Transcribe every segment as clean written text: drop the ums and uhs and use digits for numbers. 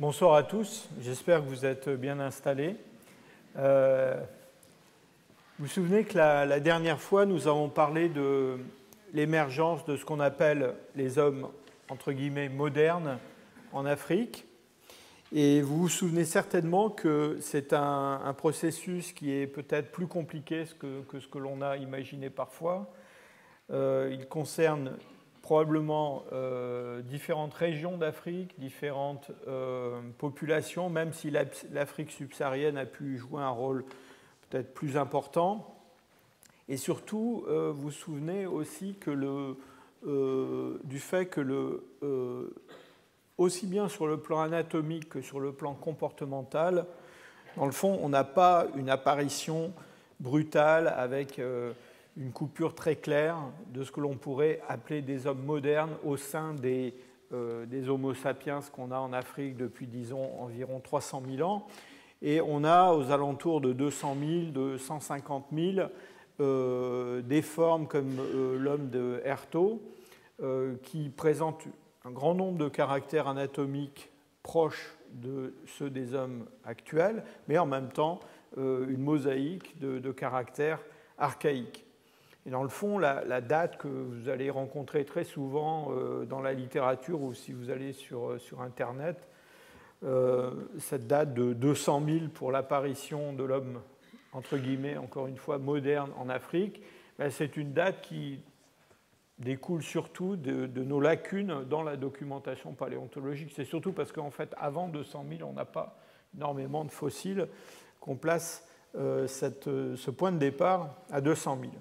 Bonsoir à tous, j'espère que vous êtes bien installés. Vous vous souvenez que la dernière fois, nous avons parlé de l'émergence de ce qu'on appelle les hommes, entre guillemets, modernes en Afrique. Et vous vous souvenez certainement que c'est un processus qui est peut-être plus compliqué que ce que l'on a imaginé parfois. Il concerne probablement différentes régions d'Afrique, différentes populations, même si l'Afrique subsaharienne a pu jouer un rôle peut-être plus important. Et surtout, vous vous souvenez aussi que du fait que aussi bien sur le plan anatomique que sur le plan comportemental, dans le fond, on n'a pas une apparition brutale avec une coupure très claire de ce que l'on pourrait appeler des hommes modernes au sein des Homo sapiens qu'on a en Afrique depuis, disons, environ 300 000 ans. Et on a aux alentours de 200 000, de 150 000, des formes comme l'homme de Herto, qui présentent un grand nombre de caractères anatomiques proches de ceux des hommes actuels, mais en même temps une mosaïque de caractères archaïques. Et dans le fond, la date que vous allez rencontrer très souvent dans la littérature ou si vous allez sur Internet, cette date de 200 000 pour l'apparition de l'homme, entre guillemets, encore une fois, moderne en Afrique, c'est une date qui découle surtout de nos lacunes dans la documentation paléontologique. C'est surtout parce qu'en fait, avant 200 000, on n'a pas énormément de fossiles qu'on place ce point de départ à 200 000.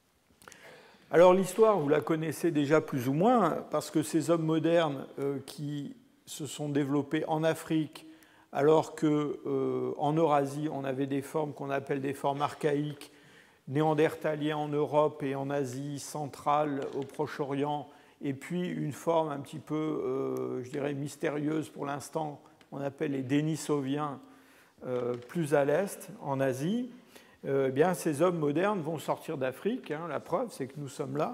Alors l'histoire, vous la connaissez déjà plus ou moins, parce que ces hommes modernes qui se sont développés en Afrique, alors qu'en Eurasie, on avait des formes qu'on appelle des formes archaïques, néandertaliens en Europe et en Asie centrale, au Proche-Orient, et puis une forme un petit peu, je dirais, mystérieuse pour l'instant, on appelle les Denisoviens, plus à l'est, en Asie. Eh bien, ces hommes modernes vont sortir d'Afrique. Hein, la preuve, c'est que nous sommes là.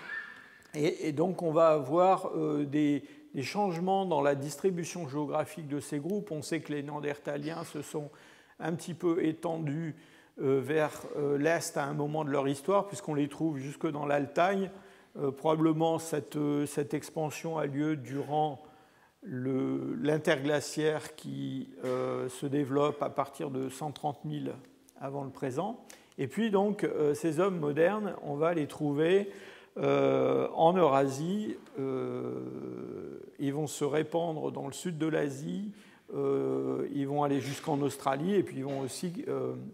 Et donc, on va avoir des changements dans la distribution géographique de ces groupes. On sait que les Néandertaliens se sont un petit peu étendus vers l'Est à un moment de leur histoire, puisqu'on les trouve jusque dans l'Altaï. Probablement, cette expansion a lieu durant l'interglaciaire qui se développe à partir de 130 000 avant le présent. Et puis, donc, ces hommes modernes, on va les trouver en Eurasie. Ils vont se répandre dans le sud de l'Asie. Ils vont aller jusqu'en Australie. Et puis, ils vont aussi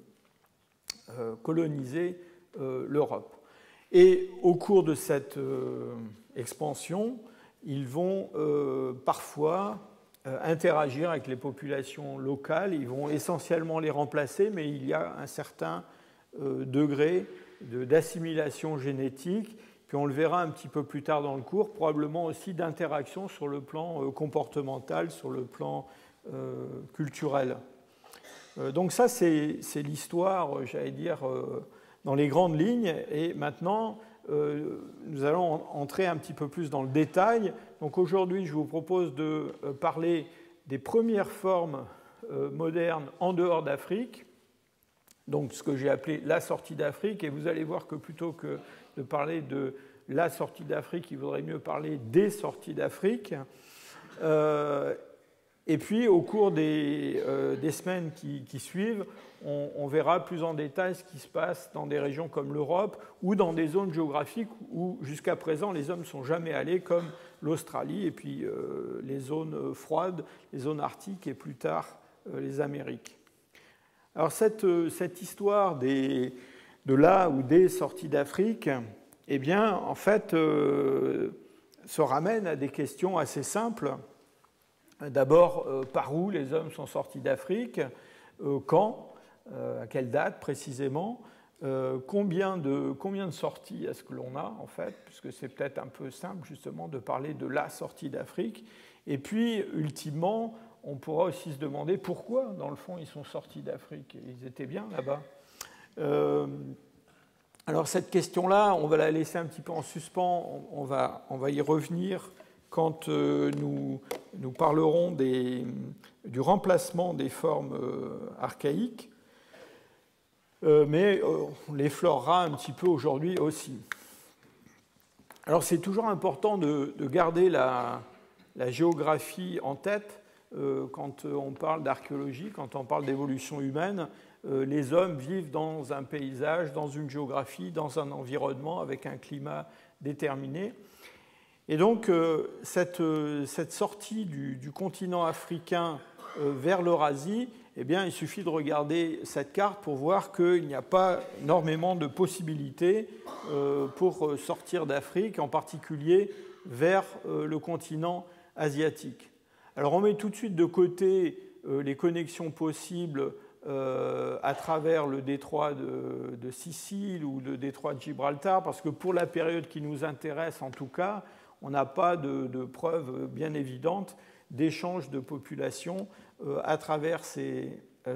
coloniser l'Europe. Et au cours de cette expansion, ils vont parfois interagir avec les populations locales. Ils vont essentiellement les remplacer, mais il y a un certain degré d'assimilation génétique. Puis on le verra un petit peu plus tard dans le cours, probablement aussi d'interaction sur le plan comportemental, sur le plan culturel. Donc ça, c'est l'histoire, j'allais dire, dans les grandes lignes. Et maintenant, nous allons entrer un petit peu plus dans le détail. Donc aujourd'hui, je vous propose de parler des premières formes modernes en dehors d'Afrique, donc ce que j'ai appelé la sortie d'Afrique. Et vous allez voir que plutôt que de parler de la sortie d'Afrique, il vaudrait mieux parler des sorties d'Afrique. Et puis, au cours des semaines qui suivent, on verra plus en détail ce qui se passe dans des régions comme l'Europe ou dans des zones géographiques où, jusqu'à présent, les hommes ne sont jamais allés, comme l'Australie et puis les zones froides, les zones arctiques et plus tard les Amériques. Alors, cette histoire de la ou des sorties d'Afrique, eh bien, en fait, se ramène à des questions assez simples. D'abord, par où les hommes sont sortis d'Afrique, quand, à quelle date précisément, combien de sorties est-ce que l'on a en fait, puisque c'est peut-être un peu simple justement de parler de la sortie d'Afrique. Et puis, ultimement, on pourra aussi se demander pourquoi, dans le fond, ils sont sortis d'Afrique. Ils étaient bien là-bas. Alors cette question-là, on va la laisser un petit peu en suspens, on va y revenir quand nous nous parlerons du remplacement des formes archaïques, mais on l'effleurera un petit peu aujourd'hui aussi. Alors c'est toujours important de garder la géographie en tête quand on parle d'archéologie, quand on parle d'évolution humaine. Les hommes vivent dans un paysage, dans une géographie, dans un environnement avec un climat déterminé. Et donc cette sortie du continent africain vers l'Eurasie, eh bien, il suffit de regarder cette carte pour voir qu'il n'y a pas énormément de possibilités pour sortir d'Afrique, en particulier vers le continent asiatique. Alors on met tout de suite de côté les connexions possibles à travers le détroit de Sicile ou le détroit de Gibraltar, parce que pour la période qui nous intéresse en tout cas, on n'a pas de preuves bien évidentes d'échange de population à travers ces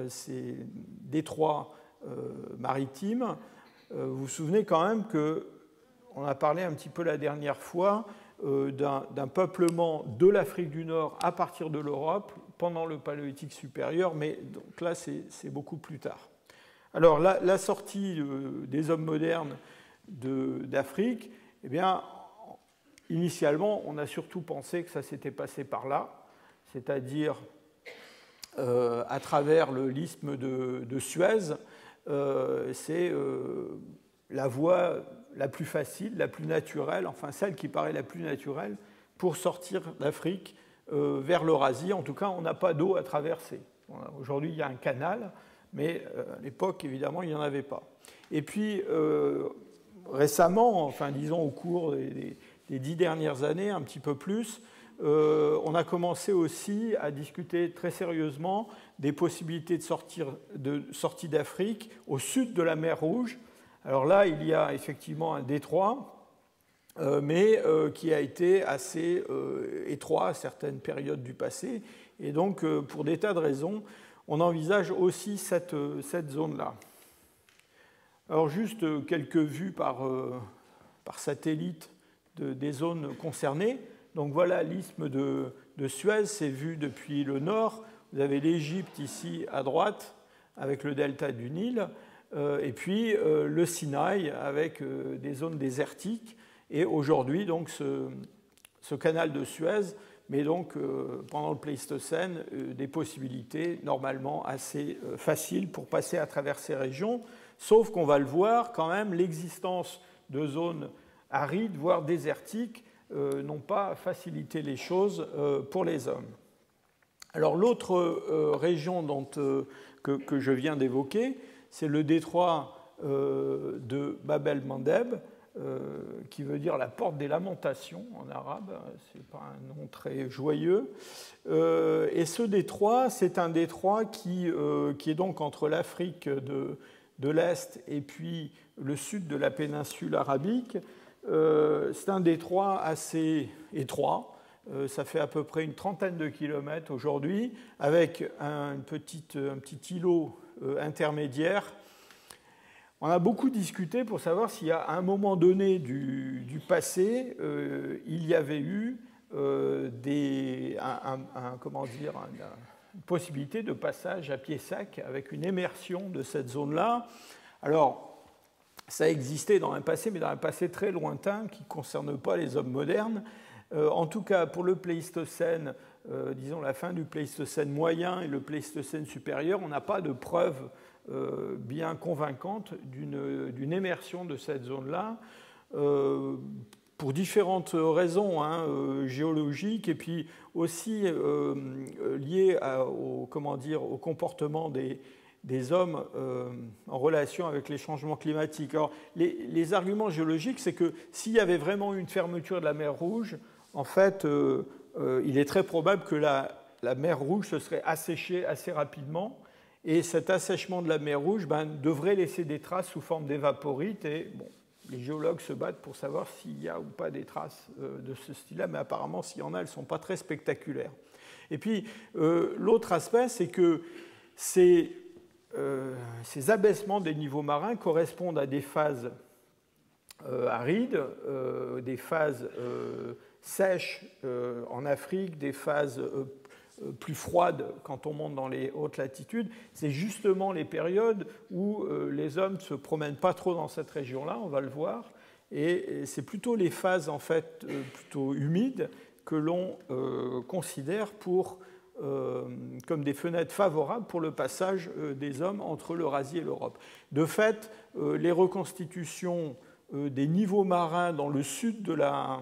détroits maritimes. Vous vous souvenez quand même qu'on a parlé un petit peu la dernière fois d'un peuplement de l'Afrique du Nord à partir de l'Europe pendant le Paléolithique supérieur, mais donc là c'est beaucoup plus tard. Alors la sortie des hommes modernes d'Afrique, eh bien, initialement on a surtout pensé que ça s'était passé par là, c'est-à-dire à travers l'isthme de Suez. C'est la voie la plus facile, la plus naturelle, enfin celle qui paraît la plus naturelle pour sortir d'Afrique vers l'Eurasie. En tout cas, on n'a pas d'eau à traverser. Aujourd'hui, il y a un canal, mais à l'époque, évidemment, il n'y en avait pas. Et puis, récemment, enfin disons au cours des 10 dernières années, un petit peu plus, on a commencé aussi à discuter très sérieusement des possibilités de sortie d'Afrique au sud de la mer Rouge. Alors là, il y a effectivement un détroit, mais qui a été assez étroit à certaines périodes du passé. Et donc, pour des tas de raisons, on envisage aussi cette zone-là. Alors juste quelques vues par satellite des zones concernées. Donc voilà l'isthme de Suez, c'est vu depuis le nord. Vous avez l'Égypte ici à droite, avec le delta du Nil, et puis le Sinaï avec des zones désertiques. Et aujourd'hui, donc, ce canal de Suez, mais donc pendant le Pléistocène, des possibilités normalement assez faciles pour passer à travers ces régions, sauf qu'on va le voir quand même, l'existence de zones arides, voire désertiques, n'ont pas facilité les choses pour les hommes. Alors l'autre région que je viens d'évoquer, c'est le détroit de Bab el-Mandeb, qui veut dire la porte des lamentations en arabe, ce n'est pas un nom très joyeux. Et ce détroit, c'est un détroit qui est donc entre l'Afrique de l'Est et puis le sud de la péninsule arabique. C'est un détroit assez étroit, ça fait à peu près une trentaine de kilomètres aujourd'hui, avec un petit îlot intermédiaire. On a beaucoup discuté pour savoir s'il y a un moment donné du passé, il y avait eu une possibilité de passage à pied sec avec une immersion de cette zone-là. Alors, ça existait dans un passé, mais dans un passé très lointain qui ne concerne pas les hommes modernes. En tout cas, pour le Pléistocène, disons la fin du Pléistocène moyen et le Pléistocène supérieur, on n'a pas de preuves bien convaincantes d'une immersion de cette zone-là, pour différentes raisons géologiques et puis aussi liées au comportement des hommes en relation avec les changements climatiques. Alors, les arguments géologiques, c'est que s'il y avait vraiment une fermeture de la mer Rouge, en fait, il est très probable que la mer Rouge se serait asséchée assez rapidement, et cet assèchement de la mer Rouge devrait laisser des traces sous forme d'évaporites, et bon, les géologues se battent pour savoir s'il y a ou pas des traces de ce style-là, mais apparemment, s'il y en a, elles ne sont pas très spectaculaires. Et puis, l'autre aspect, c'est que ces abaissements des niveaux marins correspondent à des phases arides, des phases sèches en Afrique, des phases plus froides quand on monte dans les hautes latitudes, c'est justement les périodes où les hommes ne se promènent pas trop dans cette région-là, on va le voir, et c'est plutôt les phases en fait plutôt humides que l'on considère comme des fenêtres favorables pour le passage des hommes entre l'Eurasie et l'Europe. De fait, les reconstitutions des niveaux marins dans le sud de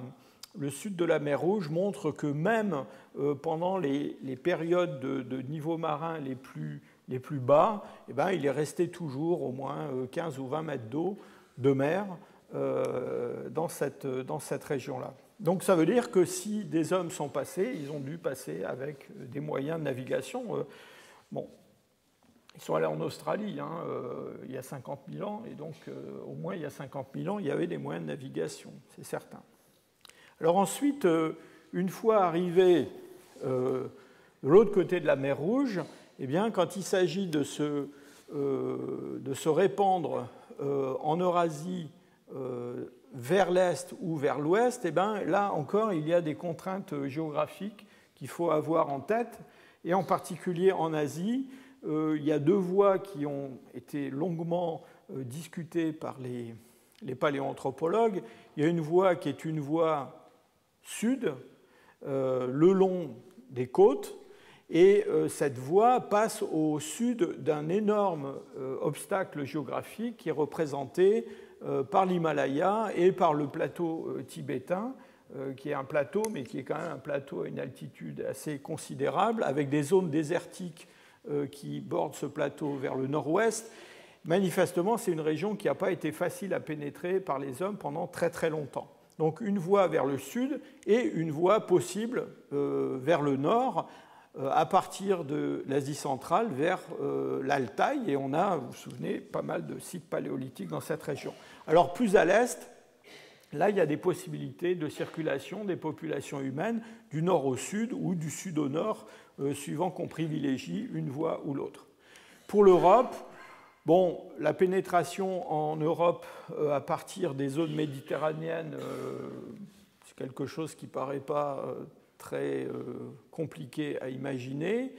la mer Rouge montrent que même pendant les périodes de niveaux marins les plus bas, eh bien, il est resté toujours au moins 15 ou 20 mètres d'eau de mer dans cette région-là. Donc ça veut dire que si des hommes sont passés, ils ont dû passer avec des moyens de navigation. Bon, ils sont allés en Australie il y a 50 000 ans, et donc au moins il y a 50 000 ans, il y avait des moyens de navigation, c'est certain. Alors ensuite, une fois arrivés de l'autre côté de la mer Rouge, eh bien, quand il s'agit de se répandre en Eurasie vers l'est ou vers l'ouest, eh bien, là encore, il y a des contraintes géographiques qu'il faut avoir en tête. Et en particulier en Asie, il y a deux voies qui ont été longuement discutées par les paléoanthropologues. Il y a une voie qui est une voie sud, le long des côtes, et cette voie passe au sud d'un énorme obstacle géographique qui est représenté par l'Himalaya et par le plateau tibétain, qui est un plateau, mais qui est quand même un plateau à une altitude assez considérable, avec des zones désertiques qui bordent ce plateau vers le nord-ouest. Manifestement, c'est une région qui n'a pas été facile à pénétrer par les hommes pendant très très longtemps. Donc une voie vers le sud et une voie possible vers le nord, à partir de l'Asie centrale vers l'Altaï, et on a, vous vous souvenez, pas mal de sites paléolithiques dans cette région. Alors plus à l'est, là il y a des possibilités de circulation des populations humaines du nord au sud ou du sud au nord, suivant qu'on privilégie une voie ou l'autre. Pour l'Europe, bon, la pénétration en Europe à partir des zones méditerranéennes, c'est quelque chose qui ne paraît pas très compliqué à imaginer,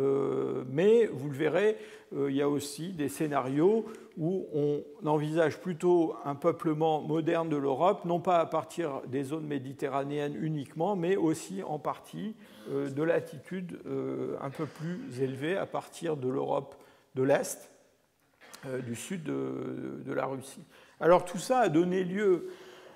mais vous le verrez, il y a aussi des scénarios où on envisage plutôt un peuplement moderne de l'Europe, non pas à partir des zones méditerranéennes uniquement, mais aussi en partie de latitudes un peu plus élevées, à partir de l'Europe de l'Est, du sud de la Russie. Alors tout ça a donné lieu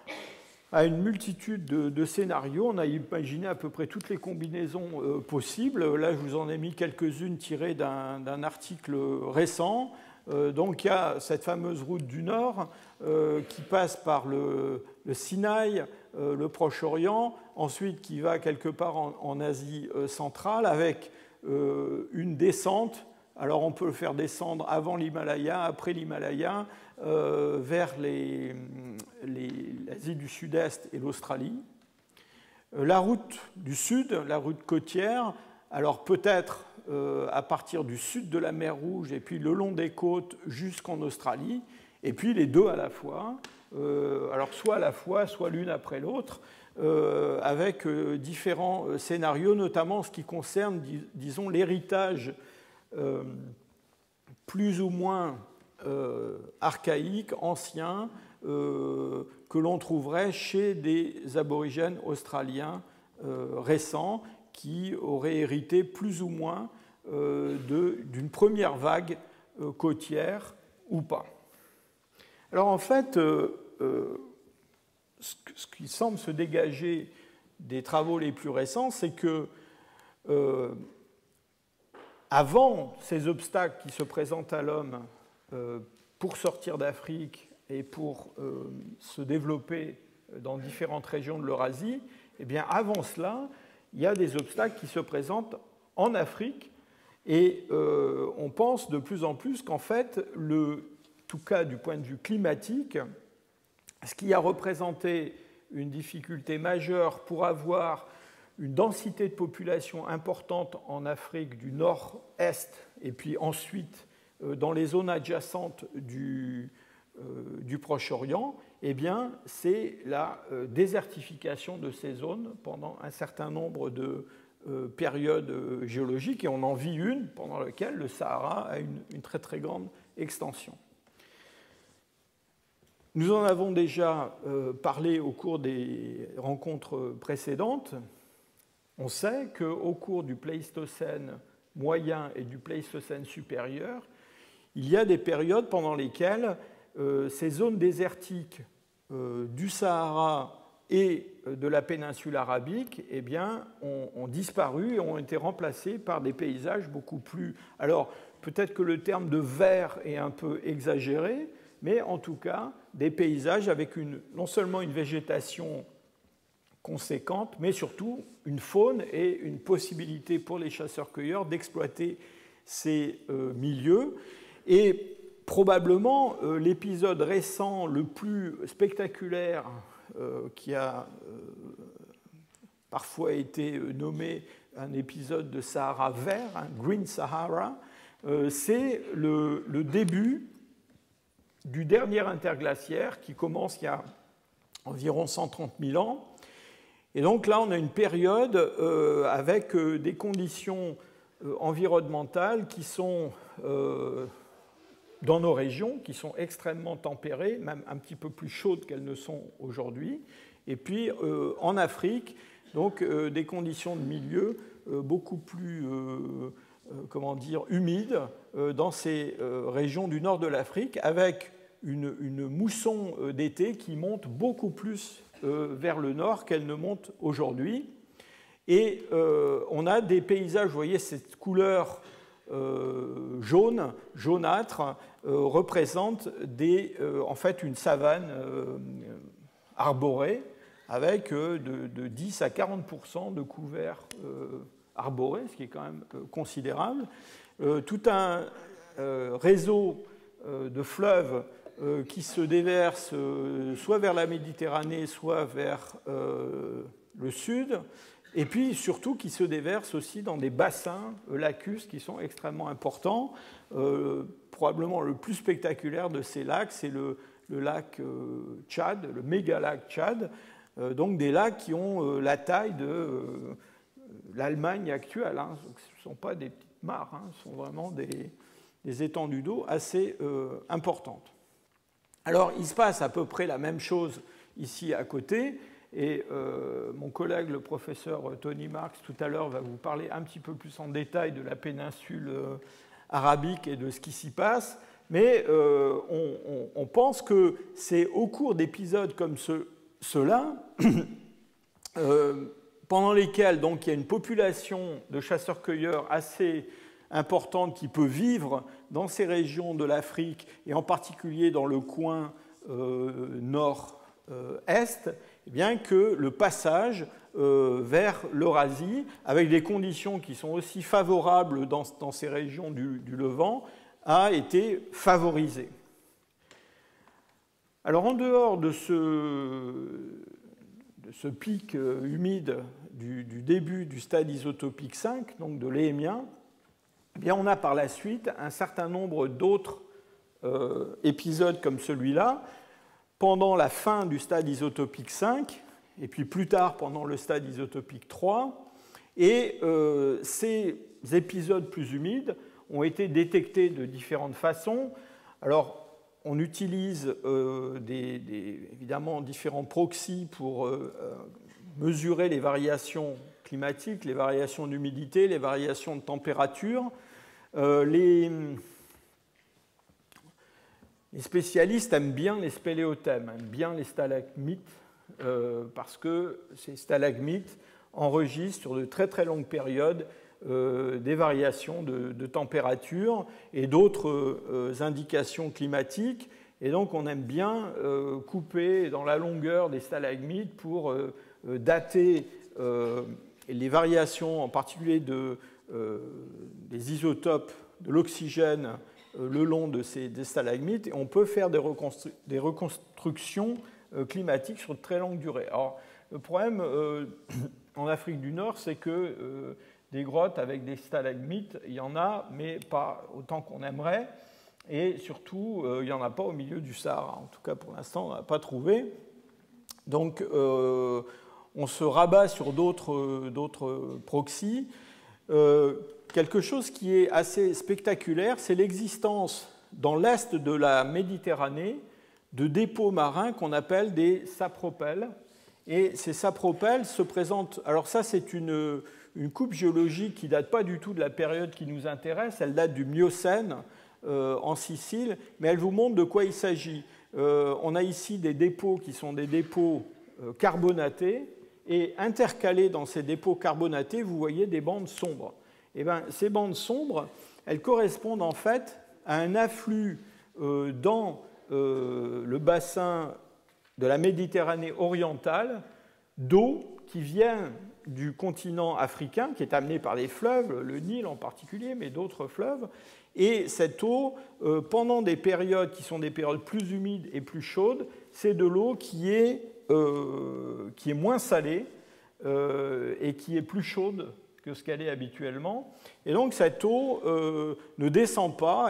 à une multitude de scénarios. On a imaginé à peu près toutes les combinaisons possibles. Là, je vous en ai mis quelques-unes tirées d'un article récent. Donc, il y a cette fameuse route du Nord qui passe par le Sinaï, le Proche-Orient, ensuite qui va quelque part en Asie centrale, avec une descente. Alors, on peut le faire descendre avant l'Himalaya, après l'Himalaya, vers l'Asie du Sud-Est et l'Australie. La route du Sud, la route côtière, alors peut-être à partir du sud de la mer Rouge et puis le long des côtes jusqu'en Australie, et puis les deux à la fois, alors soit à la fois, soit l'une après l'autre, avec différents scénarios, notamment en ce qui concerne, disons, l'héritage plus ou moins archaïque, ancien, que l'on trouverait chez des aborigènes australiens récents qui auraient hérité plus ou moins d'une première vague côtière ou pas. Alors en fait, ce qui semble se dégager des travaux les plus récents, c'est que avant ces obstacles qui se présentent à l'homme pour sortir d'Afrique et pour se développer dans différentes régions de l'Eurasie, eh bien avant cela, il y a des obstacles qui se présentent en Afrique, et on pense de plus en plus qu'en fait, en tout cas du point de vue climatique, ce qui a représenté une difficulté majeure pour avoir une densité de population importante en Afrique du nord-est, et puis ensuite dans les zones adjacentes du Proche-Orient, eh bien, c'est la désertification de ces zones pendant un certain nombre de périodes géologiques, et on en vit une pendant laquelle le Sahara a une très très grande extension. Nous en avons déjà parlé au cours des rencontres précédentes. On sait qu'au cours du Pléistocène moyen et du Pléistocène supérieur, il y a des périodes pendant lesquelles ces zones désertiques du Sahara et de la péninsule arabique, eh bien, ont disparu et ont été remplacées par des paysages beaucoup plus... Alors, peut-être que le terme de vert est un peu exagéré, mais en tout cas, des paysages avec non seulement une végétation conséquente, mais surtout une faune et une possibilité pour les chasseurs-cueilleurs d'exploiter ces milieux. Et probablement, l'épisode récent le plus spectaculaire qui a parfois été nommé un épisode de Sahara vert, hein, Green Sahara, c'est le début du dernier interglaciaire qui commence il y a environ 130 000 ans. Et donc là, on a une période avec des conditions environnementales qui sont dans nos régions, qui sont extrêmement tempérées, même un petit peu plus chaudes qu'elles ne sont aujourd'hui. Et puis en Afrique, donc des conditions de milieu beaucoup plus humides dans ces régions du nord de l'Afrique, avec une mousson d'été qui monte beaucoup plus vers le nord qu'elle ne monte aujourd'hui. Et on a des paysages, vous voyez cette couleur jaunâtre, représente en fait une savane arborée avec de 10 à 40% de couverts arborés, ce qui est quand même considérable. Tout un réseau de fleuves qui se déversent soit vers la Méditerranée, soit vers le sud, et puis surtout qui se déversent aussi dans des bassins lacustres qui sont extrêmement importants. Probablement le plus spectaculaire de ces lacs, c'est le lac Tchad, le méga-lac Tchad, donc des lacs qui ont la taille de l'Allemagne actuelle. Hein. Ce ne sont pas des petites mares, hein, ce sont vraiment des étendues d'eau assez importantes. Alors, il se passe à peu près la même chose ici à côté, et mon collègue, le professeur Tony Marks, tout à l'heure, va vous parler un petit peu plus en détail de la péninsule arabique et de ce qui s'y passe, mais on pense que c'est au cours d'épisodes comme ceux-là, pendant lesquels donc, il y a une population de chasseurs-cueilleurs assez importante qui peut vivre dans ces régions de l'Afrique, et en particulier dans le coin nord-est, eh bien que le passage vers l'Eurasie, avec des conditions qui sont aussi favorables dans ces régions du Levant, a été favorisé. Alors en dehors de ce pic humide du début du stade isotopique 5, donc de l'Éhémien, eh bien on a par la suite un certain nombre d'autres épisodes comme celui-là, pendant la fin du stade isotopique 5, et puis plus tard pendant le stade isotopique 3, et ces épisodes plus humides ont été détectés de différentes façons. Alors, on utilise évidemment différents proxys pour mesurer les variations climatiques, les variations d'humidité, les variations de température. Les spécialistes aiment bien les spéléothèmes, aiment bien les stalagmites, parce que ces stalagmites enregistrent sur de très très longues périodes des variations de température et d'autres indications climatiques. Et donc on aime bien couper dans la longueur des stalagmites pour dater les variations, en particulier des isotopes de l'oxygène le long de des stalagmites, et on peut faire des reconstructions climatiques sur de très longue durée. Alors, le problème en Afrique du Nord, c'est que des grottes avec des stalagmites, il y en a, mais pas autant qu'on aimerait. et surtout, il n'y en a pas au milieu du Sahara. En tout cas, pour l'instant, on n'a pas trouvé. Donc, on se rabat sur d'autres proxys. Quelque chose qui est assez spectaculaire, c'est l'existence dans l'est de la Méditerranée de dépôts marins qu'on appelle des sapropels. Et ces sapropels se présentent... Alors ça, c'est une coupe géologique qui ne date pas du tout de la période qui nous intéresse, elle date du Miocène en Sicile, mais elle vous montre de quoi il s'agit. On a ici des dépôts qui sont des dépôts carbonatés, et intercalés dans ces dépôts carbonatés, vous voyez des bandes sombres. Et bien, ces bandes sombres, elles correspondent en fait à un afflux dans le bassin de la Méditerranée orientale d'eau qui vient du continent africain, qui est amenée par les fleuves, le Nil en particulier, mais d'autres fleuves. Et cette eau, pendant des périodes qui sont des périodes plus humides et plus chaudes, c'est de l'eau qui est moins salée et qui est plus chaude que ce qu'elle est habituellement. Et donc cette eau ne descend pas,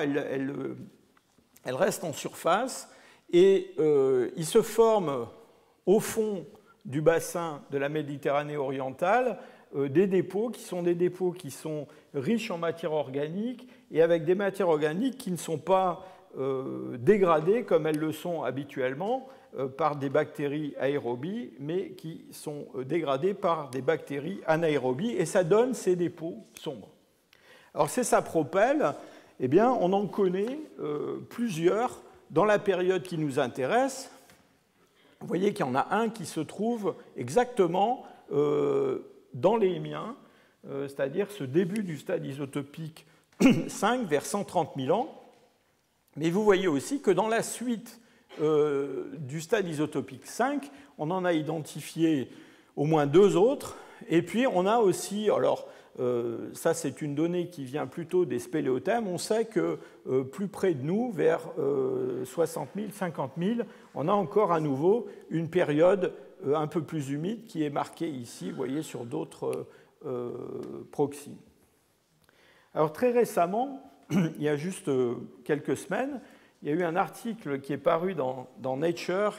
elle reste en surface, et il se forme au fond du bassin de la Méditerranée orientale des dépôts qui sont riches en matière organique et avec des matières organiques qui ne sont pas dégradées comme elles le sont habituellement par des bactéries aérobies, mais qui sont dégradées par des bactéries anaérobies, et ça donne ces dépôts sombres. Alors ces sapropels, eh bien, on en connaît plusieurs dans la période qui nous intéresse. Vous voyez qu'il y en a un qui se trouve exactement dans l'Émien, c'est-à-dire ce début du stade isotopique 5 vers 130 000 ans. Mais vous voyez aussi que dans la suite du stade isotopique 5, on en a identifié au moins 2 autres. Et puis on a aussi, alors ça c'est une donnée qui vient plutôt des spéléothèmes, on sait que plus près de nous, vers 60 000, 50 000, on a encore à nouveau une période un peu plus humide qui est marquée ici, vous voyez, sur d'autres proxys. Alors très récemment, il y a juste quelques semaines, il y a eu un article qui est paru dans Nature,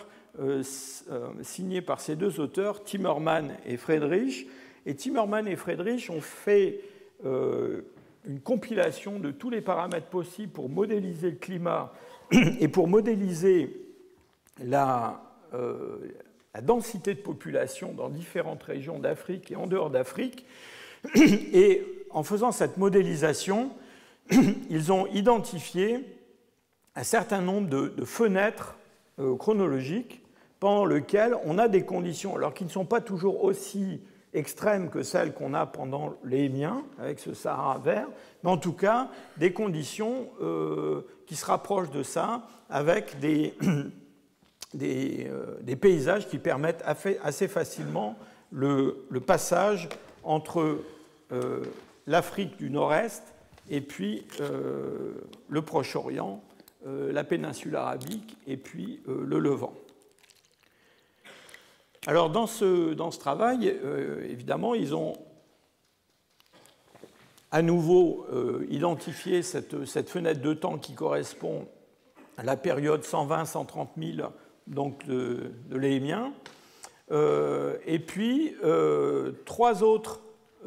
signé par ces 2 auteurs, Timmerman et Friedrich. Et Timmerman et Friedrich ont fait une compilation de tous les paramètres possibles pour modéliser le climat et pour modéliser la densité de population dans différentes régions d'Afrique et en dehors d'Afrique. Et en faisant cette modélisation, ils ont identifié un certain nombre de fenêtres chronologiques pendant lesquelles on a des conditions, alors qui ne sont pas toujours aussi extrêmes que celles qu'on a pendant l'Émien, avec ce Sahara vert, mais en tout cas des conditions qui se rapprochent de ça, avec des paysages qui permettent assez facilement le passage entre l'Afrique du Nord-Est et puis le Proche-Orient, la péninsule arabique et puis le Levant. Alors dans ce travail, évidemment, ils ont à nouveau identifié cette fenêtre de temps qui correspond à la période 120-130 000 donc de l'Émien, et puis 3 autres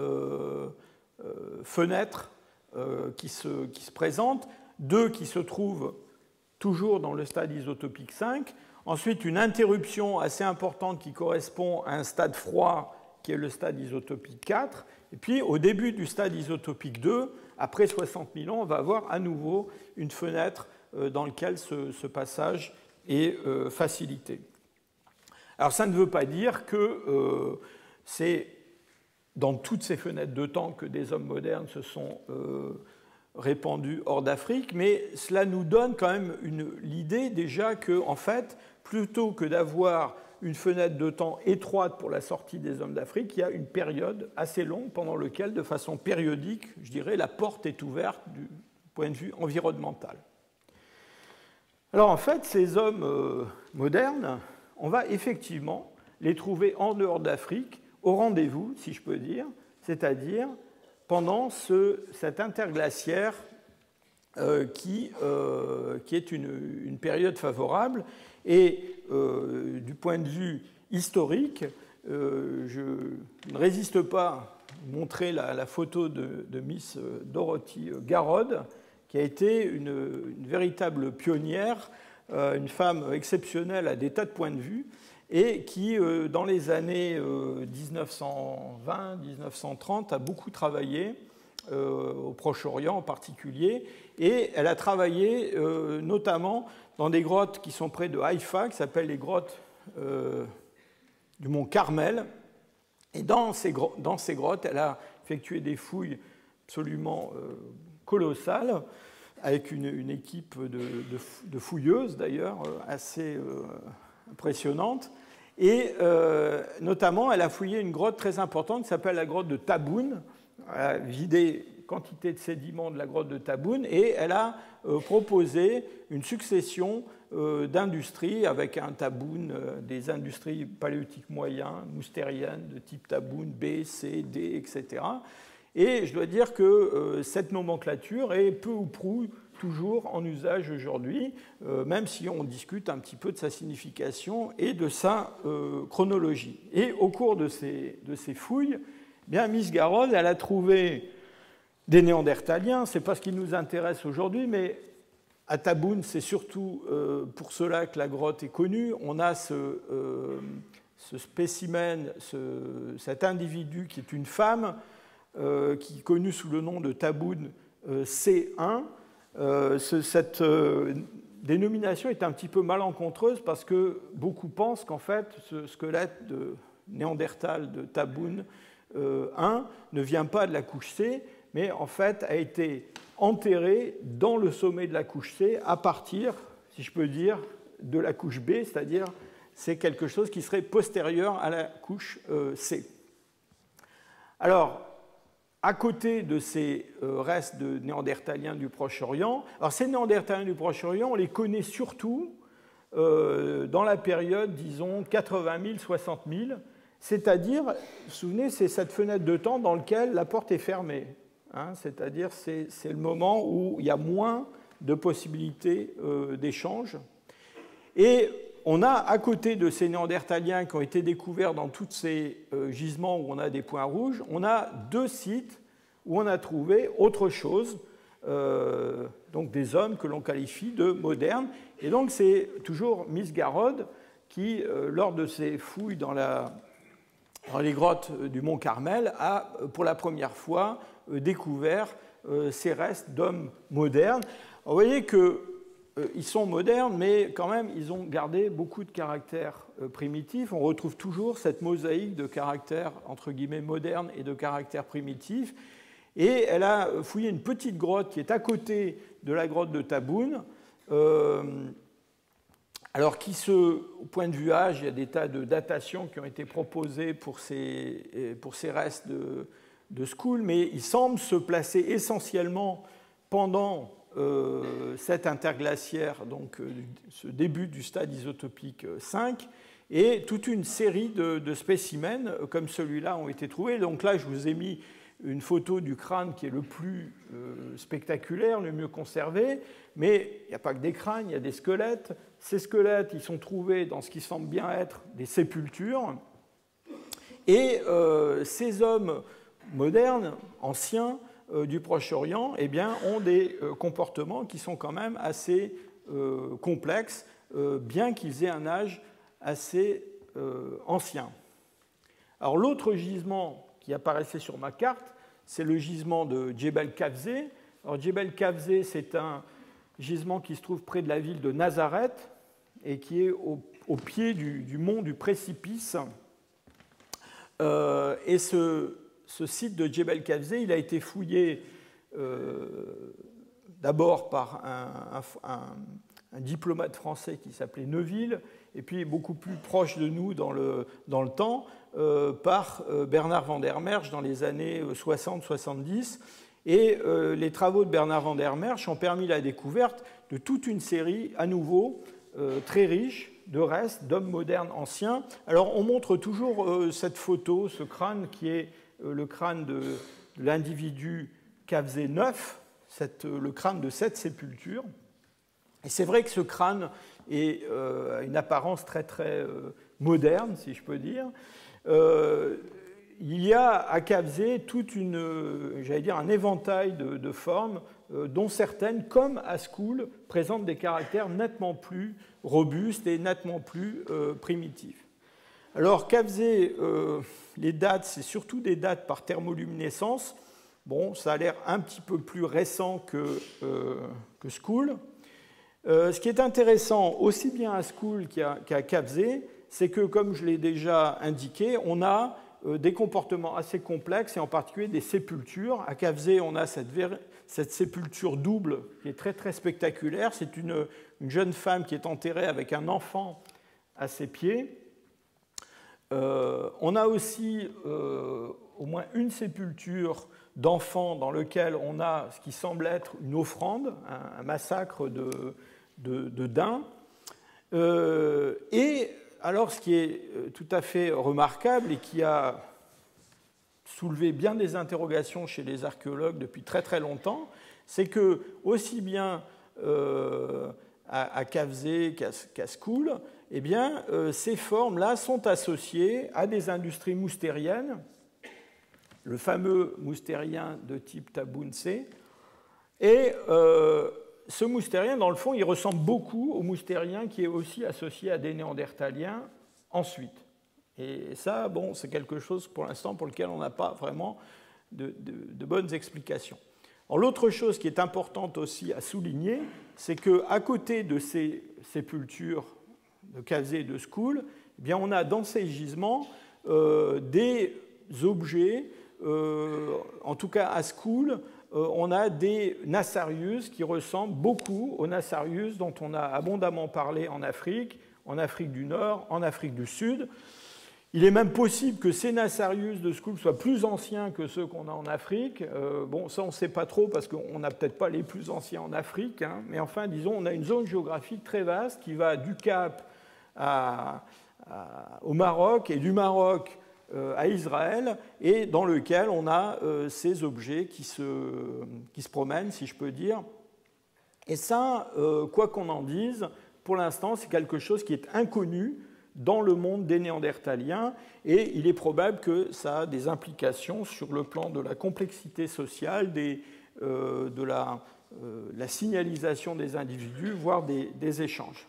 fenêtres qui se présentent, 2 qui se trouvent toujours dans le stade isotopique 5, ensuite une interruption assez importante qui correspond à un stade froid qui est le stade isotopique 4, et puis au début du stade isotopique 2, après 60 000 ans, on va avoir à nouveau une fenêtre dans laquelle ce passage est facilité. Alors ça ne veut pas dire que c'est dans toutes ces fenêtres de temps que des hommes modernes se sont répandus hors d'Afrique, mais cela nous donne quand même l'idée déjà que, en fait, plutôt que d'avoir une fenêtre de temps étroite pour la sortie des hommes d'Afrique, il y a une période assez longue pendant laquelle, de façon périodique, je dirais, la porte est ouverte du point de vue environnemental. Alors en fait, ces hommes modernes, on va effectivement les trouver en dehors d'Afrique, au rendez-vous, si je peux dire, c'est-à-dire pendant cet interglaciaire qui est une période favorable. Et du point de vue historique, je ne résiste pas à montrer la photo de Miss Dorothy Garrod, qui a été une véritable pionnière, une femme exceptionnelle à des tas de points de vue, et qui, dans les années 1920-1930, a beaucoup travaillé, au Proche-Orient en particulier, et elle a travaillé notamment dans des grottes qui sont près de Haïfa, qui s'appellent les grottes du mont Carmel. Et dans ces grottes, elle a effectué des fouilles absolument colossales, avec une équipe de fouilleuses, d'ailleurs, assez impressionnante. Et notamment, elle a fouillé une grotte très importante qui s'appelle la grotte de Taboun. Elle a vidé quantité de sédiments de la grotte de Taboun et elle a proposé une succession d'industries avec un Taboun, des industries paléolithiques moyens, moustériennes de type Taboun B, C, D, etc. Et je dois dire que cette nomenclature est peu ou prou toujours en usage aujourd'hui, même si on discute un petit peu de sa signification et de sa chronologie. Et au cours de ces fouilles, bien, Miss Garrod, elle a trouvé des Néandertaliens. Ce n'est pas ce qui nous intéresse aujourd'hui, mais à Taboun, c'est surtout pour cela que la grotte est connue. On a ce spécimen, cet individu qui est une femme, qui est connue sous le nom de Taboun C1. Cette dénomination est un petit peu malencontreuse parce que beaucoup pensent qu'en fait, ce squelette de Néandertal de Taboun 1 ne vient pas de la couche C, mais en fait a été enterré dans le sommet de la couche C à partir, si je peux dire, de la couche B, c'est-à-dire c'est quelque chose qui serait postérieur à la couche C. Alors, à côté de ces restes de Néandertaliens du Proche-Orient, alors ces Néandertaliens du Proche-Orient, on les connaît surtout dans la période, disons, 80 000, 60 000, c'est-à-dire, vous vous souvenez, c'est cette fenêtre de temps dans laquelle la porte est fermée. Hein, c'est-à-dire, c'est le moment où il y a moins de possibilités d'échange. Et on a, à côté de ces Néandertaliens qui ont été découverts dans tous ces gisements où on a des points rouges, on a deux sites où on a trouvé autre chose, donc des hommes que l'on qualifie de modernes. Et donc c'est toujours Miss Garrod qui, lors de ses fouilles dans les grottes du mont Carmel, a pour la première fois découvert ces restes d'hommes modernes. Vous voyez qu'ils sont modernes, mais quand même, ils ont gardé beaucoup de caractères primitifs. On retrouve toujours cette mosaïque de caractères, entre guillemets, modernes et de caractères primitifs. Et elle a fouillé une petite grotte qui est à côté de la grotte de Taboun. Alors, au point de vue âge, il y a des tas de datations qui ont été proposées pour ces restes de Skhul, mais ils semblent se placer essentiellement pendant cette interglaciaire, donc ce début du stade isotopique 5, et toute une série de spécimens comme celui-là ont été trouvés. Donc là, je vous ai mis une photo du crâne qui est le plus spectaculaire, le mieux conservé, mais il n'y a pas que des crânes, il y a des squelettes. Ces squelettes, ils sont trouvés dans ce qui semble bien être des sépultures, et ces hommes modernes, anciens, du Proche-Orient, eh bien, ont des comportements qui sont quand même assez complexes, bien qu'ils aient un âge assez ancien. Alors l'autre gisement qui apparaissait sur ma carte, c'est le gisement de Djebel Kafzeh. Alors Djebel Kafzeh, c'est un gisement qui se trouve près de la ville de Nazareth et qui est au pied du mont du précipice. Et ce site de Djebel Kafzeh, il a été fouillé d'abord par un diplomate français qui s'appelait Neuville, et puis beaucoup plus proche de nous dans le temps, par Bernard van der Merch dans les années 60-70. Et les travaux de Bernard van der Merch ont permis la découverte de toute une série, à nouveau, très riche de restes d'hommes modernes anciens. Alors on montre toujours cette photo, ce crâne qui est le crâne de l'individu Kafzeh 9, le crâne de cette sépulture. Et c'est vrai que ce crâne a une apparence très très moderne, si je peux dire. Il y a à Kavzé un éventail de formes, dont certaines, comme à School, présentent des caractères nettement plus robustes et nettement plus primitifs. Alors, Kavzé, les dates, c'est surtout des dates par thermoluminescence. Bon, ça a l'air un petit peu plus récent que School. Ce qui est intéressant, aussi bien à School qu'à Kavzé, c'est que, comme je l'ai déjà indiqué, on a des comportements assez complexes, et en particulier des sépultures. À Kavzé, on a cette sépulture double qui est très, très spectaculaire. C'est une jeune femme qui est enterrée avec un enfant à ses pieds. On a aussi au moins une sépulture d'enfants dans lequel on a ce qui semble être une offrande, un massacre de daims. Et alors, ce qui est tout à fait remarquable et qui a soulevé bien des interrogations chez les archéologues depuis très très longtemps, c'est que aussi bien à Kavzé qu'à School, eh bien, ces formes-là sont associées à des industries moustériennes, le fameux moustérien de type Taboun-C, et ce moustérien, dans le fond, il ressemble beaucoup au moustérien qui est aussi associé à des néandertaliens ensuite. Et ça, bon, c'est quelque chose pour l'instant pour lequel on n'a pas vraiment de bonnes explications. L'autre chose qui est importante aussi à souligner, c'est qu'à côté de ces sépultures de Kavzé et de School, eh bien, on a dans ces gisements des objets, en tout cas à School, on a des Nassarius qui ressemblent beaucoup aux Nassarius dont on a abondamment parlé en Afrique du Nord, en Afrique du Sud. Il est même possible que ces Nassarius de School soient plus anciens que ceux qu'on a en Afrique. Bon, ça, on ne sait pas trop parce qu'on n'a peut-être pas les plus anciens en Afrique, hein, mais enfin, disons, on a une zone géographique très vaste qui va du Cap au Maroc et du Maroc à Israël, et dans lequel on a ces objets qui se promènent, si je peux dire. Et ça, quoi qu'on en dise, pour l'instant, c'est quelque chose qui est inconnu dans le monde des Néandertaliens, et il est probable que ça a des implications sur le plan de la complexité sociale, de la signalisation des individus, voire des échanges.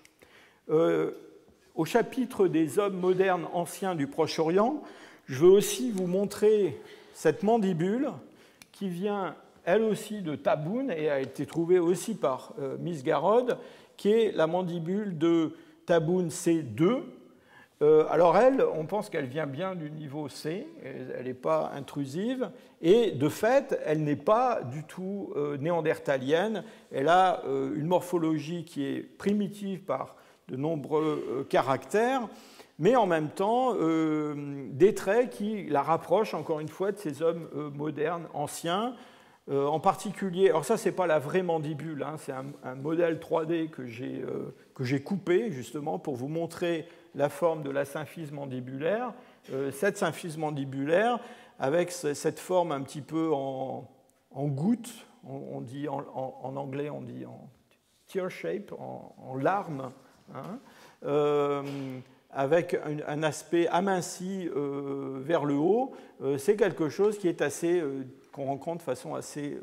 Au chapitre des hommes modernes anciens du Proche-Orient, je veux aussi vous montrer cette mandibule qui vient, elle aussi, de Taboun et a été trouvée aussi par Miss Garrod, qui est la mandibule de Taboun C2. Alors elle, on pense qu'elle vient bien du niveau C, elle n'est pas intrusive, et de fait, elle n'est pas du tout néandertalienne, elle a une morphologie qui est primitive par de nombreux caractères, mais en même temps des traits qui la rapprochent encore une fois de ces hommes modernes, anciens, en particulier, alors ça c'est pas la vraie mandibule, hein, c'est un modèle 3D que j'ai coupé justement pour vous montrer la forme de la symphyse mandibulaire, cette symphyse mandibulaire avec cette forme un petit peu en goutte, on dit en anglais on dit en tear shape, en larme, hein, avec un aspect aminci vers le haut, c'est quelque chose qui est qu'on rencontre de façon assez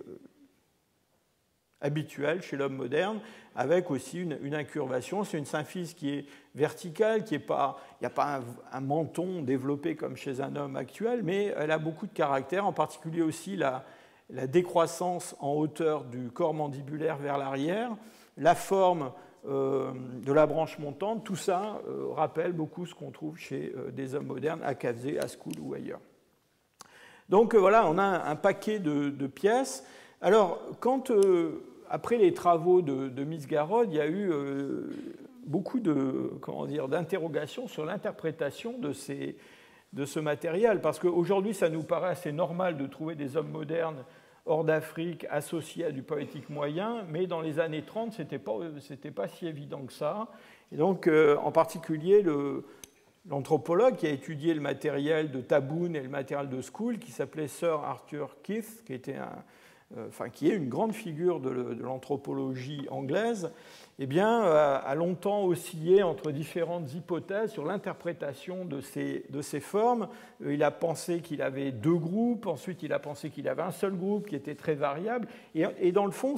habituelle chez l'homme moderne, avec aussi une incurvation. C'est une symphyse qui est verticale, il n'y a pas un menton développé comme chez un homme actuel, mais elle a beaucoup de caractères, en particulier aussi la décroissance en hauteur du corps mandibulaire vers l'arrière, la forme de la branche montante, tout ça rappelle beaucoup ce qu'on trouve chez des hommes modernes à Kavzé, à School ou ailleurs. Donc voilà, on a un paquet de pièces. Alors, après les travaux de Miss Garrod, il y a eu beaucoup d'interrogations sur l'interprétation de ce matériel, parce qu'aujourd'hui, ça nous paraît assez normal de trouver des hommes modernes hors d'Afrique associés à du paléolithique moyen, mais dans les années 30, ce n'était pas si évident que ça. Et donc, en particulier, l'anthropologue qui a étudié le matériel de Taboun et le matériel de School, qui s'appelait Sir Arthur Keith, qui était qui est une grande figure de l'anthropologie anglaise, eh bien, a longtemps oscillé entre différentes hypothèses sur l'interprétation de ces formes. Il a pensé qu'il avait deux groupes, ensuite il a pensé qu'il avait un seul groupe qui était très variable. Et dans le fond,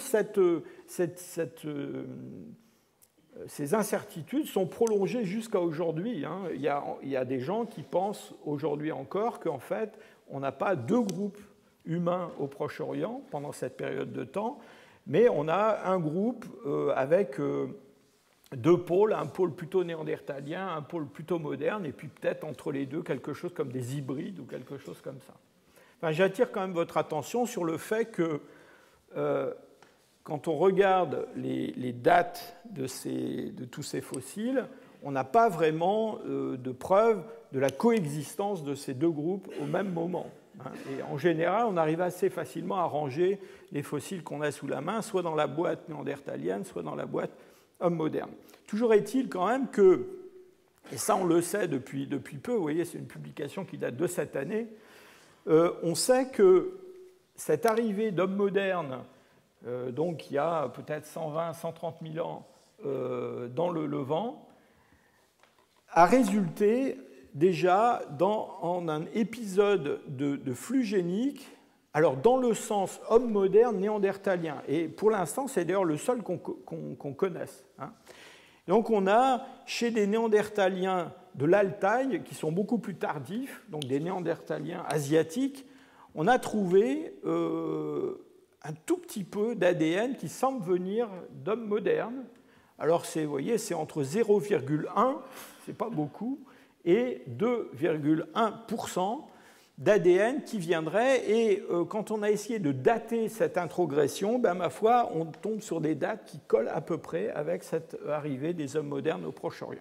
ces incertitudes sont prolongées jusqu'à aujourd'hui. Il y a des gens qui pensent aujourd'hui encore qu'en fait, on n'a pas deux groupes humains au Proche-Orient pendant cette période de temps, mais on a un groupe avec deux pôles, un pôle plutôt néandertalien, un pôle plutôt moderne, et puis peut-être entre les deux quelque chose comme des hybrides ou quelque chose comme ça. Enfin, j'attire quand même votre attention sur le fait que quand on regarde les dates de tous ces fossiles, on n'a pas vraiment de preuve de la coexistence de ces deux groupes au même moment. Et en général, on arrive assez facilement à ranger les fossiles qu'on a sous la main, soit dans la boîte néandertalienne, soit dans la boîte homme moderne. Toujours est-il quand même que, et ça on le sait depuis peu, vous voyez, c'est une publication qui date de cette année, on sait que cette arrivée d'hommes modernes, donc il y a peut-être 120, 130 000 ans dans le Levant, a résulté déjà en un épisode de flux génique, alors dans le sens homme moderne néandertalien. Et pour l'instant, c'est d'ailleurs le seul qu'on connaisse. Donc on a chez des néandertaliens de l'Altaï, qui sont beaucoup plus tardifs, donc des néandertaliens asiatiques, on a trouvé un tout petit peu d'ADN qui semble venir d'hommes modernes. Alors vous voyez, c'est entre 0,1, c'est pas beaucoup, et 2,1% d'ADN qui viendrait. Et quand on a essayé de dater cette introgression, ma foi, on tombe sur des dates qui collent à peu près avec cette arrivée des hommes modernes au Proche-Orient.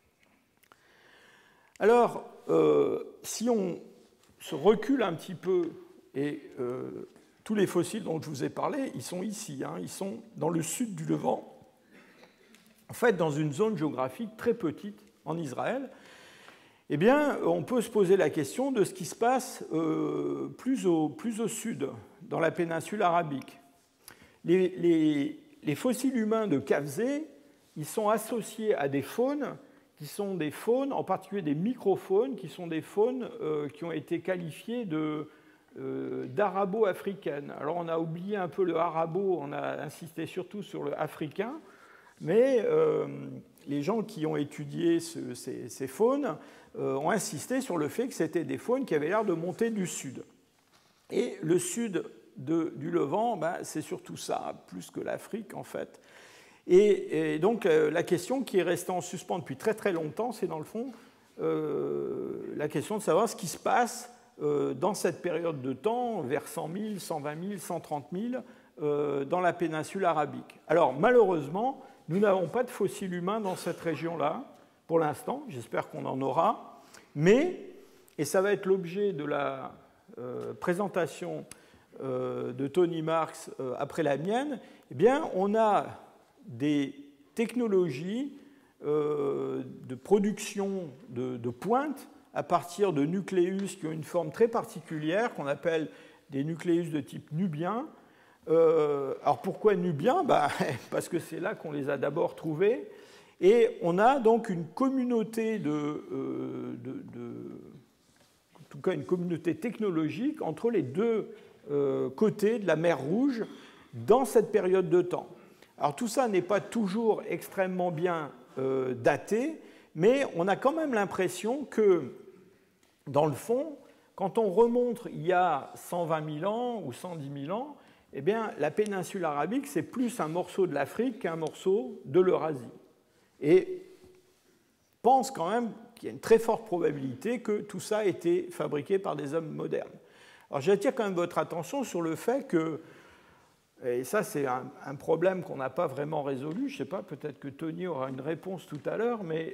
Alors, si on se recule un petit peu, et tous les fossiles dont je vous ai parlé, ils sont ici, ils sont dans le sud du Levant, en fait dans une zone géographique très petite en Israël. Eh bien, on peut se poser la question de ce qui se passe plus au sud, dans la péninsule arabique. Les fossiles humains de Kavzé, ils sont associés à des faunes qui sont des faunes, en particulier des microfaunes, qui sont des faunes qui ont été qualifiées d'arabo-africaines. Alors on a oublié un peu le arabo, on a insisté surtout sur le africain, mais les gens qui ont étudié ces faunes ont insisté sur le fait que c'était des faunes qui avaient l'air de monter du sud. Et le sud du Levant, c'est surtout ça, plus que l'Afrique en fait. Et donc la question qui est restée en suspens depuis très très longtemps, c'est dans le fond la question de savoir ce qui se passe dans cette période de temps, vers 100 000, 120 000, 130 000, dans la péninsule arabique. Alors malheureusement, nous n'avons pas de fossiles humains dans cette région-là, pour l'instant, j'espère qu'on en aura, mais, et ça va être l'objet de la présentation de Tony Marks après la mienne, eh bien, on a des technologies de production de pointe à partir de nucléus qui ont une forme très particulière, qu'on appelle des nucléus de type nubien. Alors pourquoi nubien ? Parce que c'est là qu'on les a d'abord trouvés. Et on a donc une communauté en tout cas une communauté technologique entre les deux côtés de la mer Rouge dans cette période de temps. Alors tout ça n'est pas toujours extrêmement bien daté, mais on a quand même l'impression que, dans le fond, quand on remonte il y a 120 000 ans ou 110 000 ans, eh bien, la péninsule arabique, c'est plus un morceau de l'Afrique qu'un morceau de l'Eurasie. Et pense quand même qu'il y a une très forte probabilité que tout ça a été fabriqué par des hommes modernes. Alors j'attire quand même votre attention sur le fait que, et ça c'est un problème qu'on n'a pas vraiment résolu, je ne sais pas, peut-être que Tony aura une réponse tout à l'heure, mais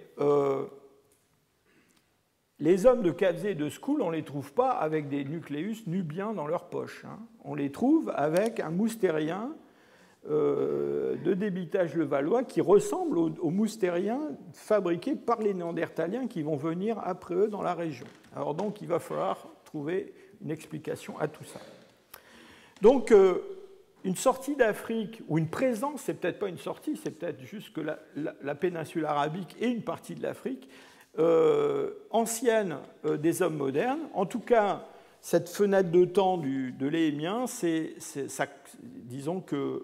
les hommes de Kavzé et de School, on ne les trouve pas avec des nucléus nubiens dans leur poche. On les trouve avec un moustérien de débitage levallois qui ressemble aux moustériens fabriqués par les néandertaliens qui vont venir après eux dans la région. Alors donc il va falloir trouver une explication à tout ça. Donc une sortie d'Afrique, ou une présence, c'est peut-être pas une sortie, c'est peut-être juste que la péninsule arabique et une partie de l'Afrique, ancienne des hommes modernes. En tout cas, cette fenêtre de temps de Léhémien, disons que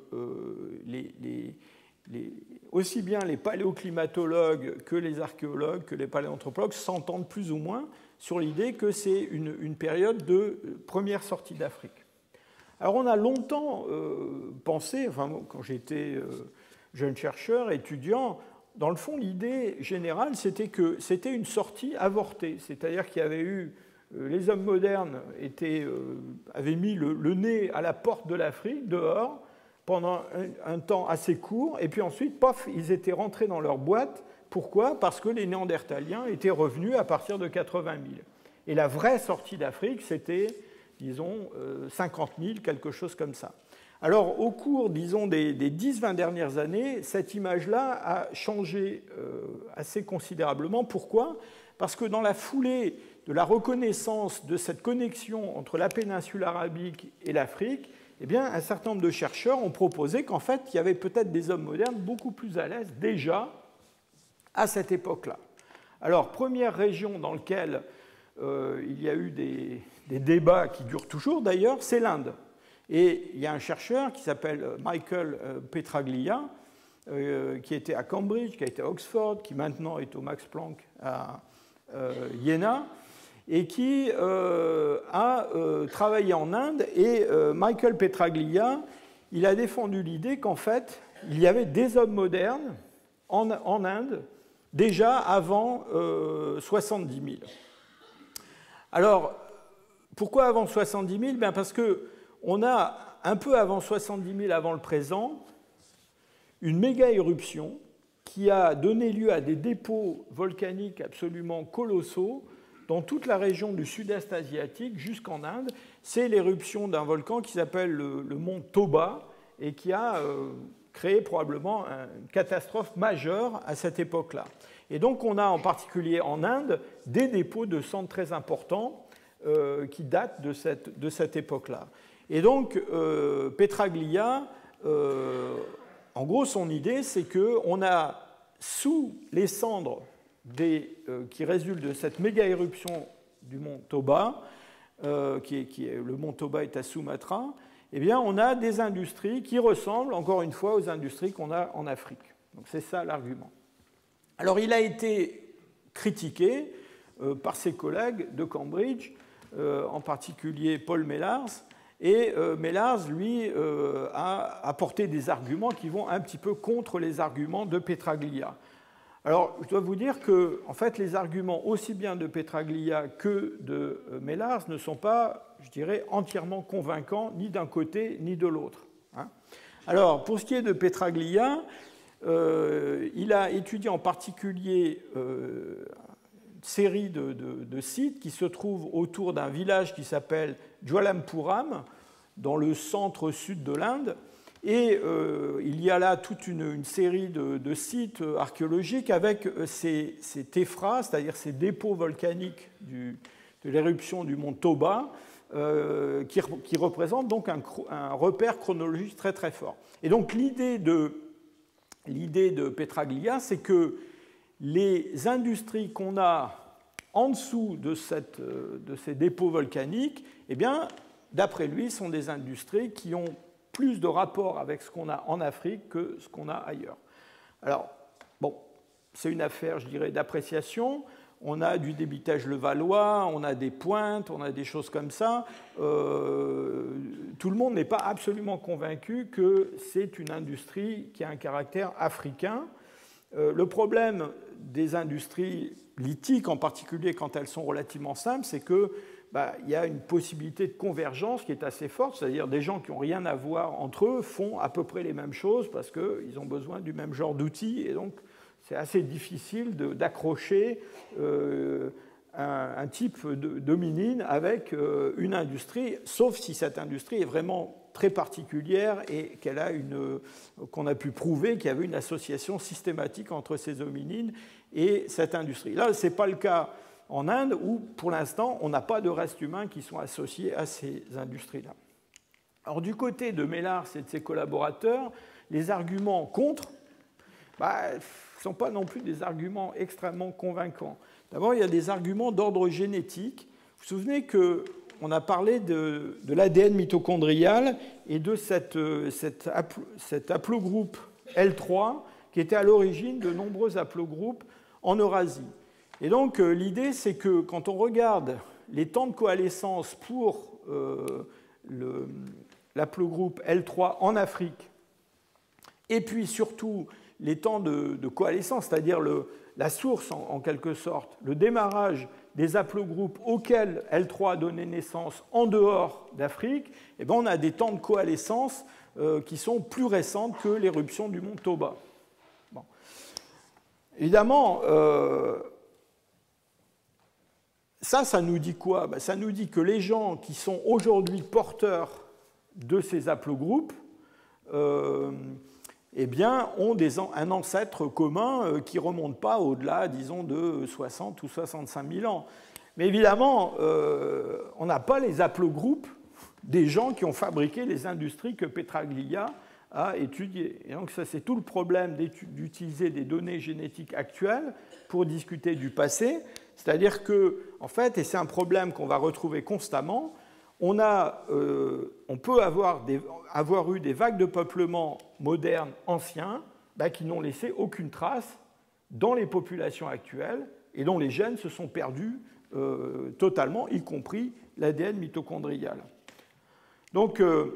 aussi bien les paléoclimatologues que les archéologues, que les paléanthropologues s'entendent plus ou moins sur l'idée que c'est une période de première sortie d'Afrique. Alors on a longtemps pensé, enfin, quand j'étais jeune chercheur, étudiant, dans le fond l'idée générale c'était que c'était une sortie avortée, c'est-à-dire qu'il y avait eu, les hommes modernes avaient mis le nez à la porte de l'Afrique, dehors, pendant un temps assez court, et puis ensuite, pof, ils étaient rentrés dans leur boîte. Pourquoi? Parce que les Néandertaliens étaient revenus à partir de 80 000. Et la vraie sortie d'Afrique, c'était, disons, 50 000, quelque chose comme ça. Alors, au cours, disons, des 10-20 dernières années, cette image-là a changé assez considérablement. Pourquoi? Parce que dans la foulée de la reconnaissance de cette connexion entre la péninsule arabique et l'Afrique, eh bien, un certain nombre de chercheurs ont proposé qu'en fait, il y avait peut-être des hommes modernes beaucoup plus à l'aise déjà à cette époque-là. Alors, première région dans laquelle il y a eu des débats qui durent toujours d'ailleurs, c'est l'Inde. Et il y a un chercheur qui s'appelle Michael Petraglia, qui était à Cambridge, qui a été à Oxford, qui maintenant est au Max Planck à Iéna, et qui a travaillé en Inde. Et Michael Petraglia, il a défendu l'idée qu'en fait, il y avait des hommes modernes en Inde déjà avant 70 000. Alors, pourquoi avant 70 000 ? Bien parce qu'on a, un peu avant 70 000 avant le présent, une méga-éruption qui a donné lieu à des dépôts volcaniques absolument colossaux dans toute la région du sud-est asiatique jusqu'en Inde. C'est l'éruption d'un volcan qui s'appelle le mont Toba et qui a créé probablement une catastrophe majeure à cette époque-là. Et donc on a en particulier en Inde des dépôts de cendres très importants qui datent de cette époque-là. Et donc Petraglia, en gros son idée c'est qu'on a sous les cendres qui résultent de cette méga-éruption du mont Toba, le mont Toba est à Sumatra, eh bien, on a des industries qui ressemblent, encore une fois, aux industries qu'on a en Afrique. Donc c'est ça l'argument. Alors il a été critiqué par ses collègues de Cambridge, en particulier Paul Mellars, et Mellars, lui, a apporté des arguments qui vont un petit peu contre les arguments de Petraglia. Alors, je dois vous dire que, en fait, les arguments aussi bien de Petraglia que de Mellars ne sont pas, je dirais, entièrement convaincants, ni d'un côté ni de l'autre. Alors, pour ce qui est de Petraglia, il a étudié en particulier une série de sites qui se trouvent autour d'un village qui s'appelle Jwalampuram, dans le centre-sud de l'Inde. Et il y a là toute une série de sites archéologiques avec ces téphras, c'est-à-dire ces dépôts volcaniques de l'éruption du mont Toba, qui représentent donc un repère chronologique très très fort. Et donc l'idée de Petraglia, c'est que les industries qu'on a en dessous de ces dépôts volcaniques, eh bien, d'après lui, sont des industries qui ont plus de rapport avec ce qu'on a en Afrique que ce qu'on a ailleurs. Alors, bon, c'est une affaire, je dirais, d'appréciation. On a du débitage levallois, on a des pointes, on a des choses comme ça. Tout le monde n'est pas absolument convaincu que c'est une industrie qui a un caractère africain. Le problème des industries lithiques, en particulier quand elles sont relativement simples, c'est que il y a une possibilité de convergence qui est assez forte, c'est-à-dire des gens qui n'ont rien à voir entre eux font à peu près les mêmes choses parce qu'ils ont besoin du même genre d'outils, et donc c'est assez difficile d'accrocher un type d'hominine avec une industrie, sauf si cette industrie est vraiment très particulière et qu'on a pu prouver qu'il y avait une association systématique entre ces hominines et cette industrie. Là, ce n'est pas le cas en Inde, où pour l'instant, on n'a pas de restes humains qui sont associés à ces industries-là. Alors du côté de Mellars et de ses collaborateurs, les arguments contre ne sont pas non plus des arguments extrêmement convaincants. D'abord, il y a des arguments d'ordre génétique. Vous vous souvenez qu'on a parlé de l'ADN mitochondrial et de cet haplogroupe L3 qui était à l'origine de nombreux haplogroupes en Eurasie. Et donc, l'idée, c'est que quand on regarde les temps de coalescence pour l'haplogroupe L3 en Afrique, et puis surtout les temps de coalescence, c'est-à-dire la source en quelque sorte, le démarrage des haplogroupes auxquels L3 a donné naissance en dehors d'Afrique, eh bien, on a des temps de coalescence qui sont plus récentes que l'éruption du mont Toba. Bon. Évidemment, ça nous dit quoi? Ça nous dit que les gens qui sont aujourd'hui porteurs de ces haplogroupes eh bien, ont un ancêtre commun qui ne remonte pas au-delà, disons, de 60 ou 65 000 ans. Mais évidemment, on n'a pas les haplogroupes des gens qui ont fabriqué les industries que Petraglia a étudiées. Et donc ça, c'est tout le problème d'utiliser des données génétiques actuelles pour discuter du passé. C'est-à-dire que, en fait, et c'est un problème qu'on va retrouver constamment, on peut avoir eu des vagues de peuplement modernes anciens qui n'ont laissé aucune trace dans les populations actuelles et dont les gènes se sont perdus totalement, y compris l'ADN mitochondrial. Donc,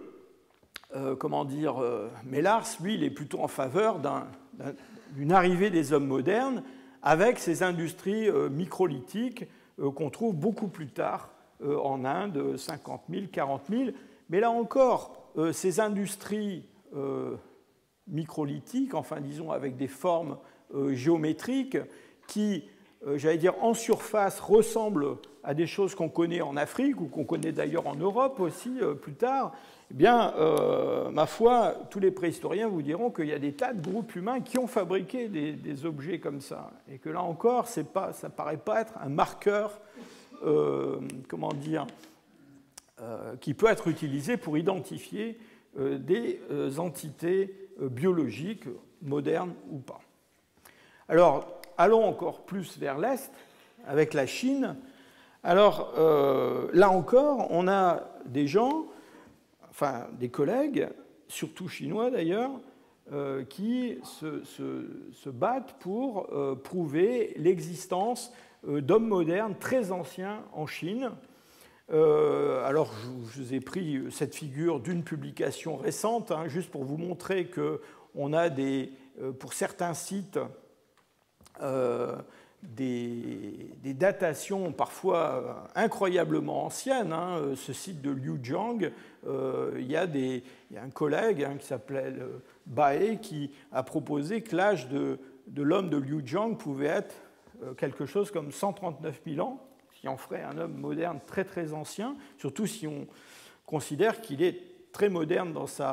Mellars, lui, il est plutôt en faveur d'une arrivée des hommes modernes avec ces industries microlithiques qu'on trouve beaucoup plus tard en Inde, 50 000, 40 000. Mais là encore, ces industries microlithiques, enfin disons avec des formes géométriques qui, j'allais dire, en surface ressemblent à des choses qu'on connaît en Afrique ou qu'on connaît d'ailleurs en Europe aussi plus tard, eh bien, ma foi, tous les préhistoriens vous diront qu'il y a des tas de groupes humains qui ont fabriqué des objets comme ça. Et que là encore, ça ne paraît pas être un marqueur qui peut être utilisé pour identifier des entités biologiques, modernes ou pas. Alors, allons encore plus vers l'Est, avec la Chine. Alors, là encore, on a des gens, enfin des collègues, surtout chinois d'ailleurs, qui se battent pour prouver l'existence d'hommes modernes très anciens en Chine. Alors, je vous ai pris cette figure d'une publication récente, juste pour vous montrer qu'on a pour certains sites des datations parfois incroyablement anciennes. Ce site de Liujiang, il y a un collègue qui s'appelait Bae qui a proposé que l'âge de l'homme de Liujiang pouvait être quelque chose comme 139 000 ans, ce qui en ferait un homme moderne très très ancien, surtout si on considère qu'il est très moderne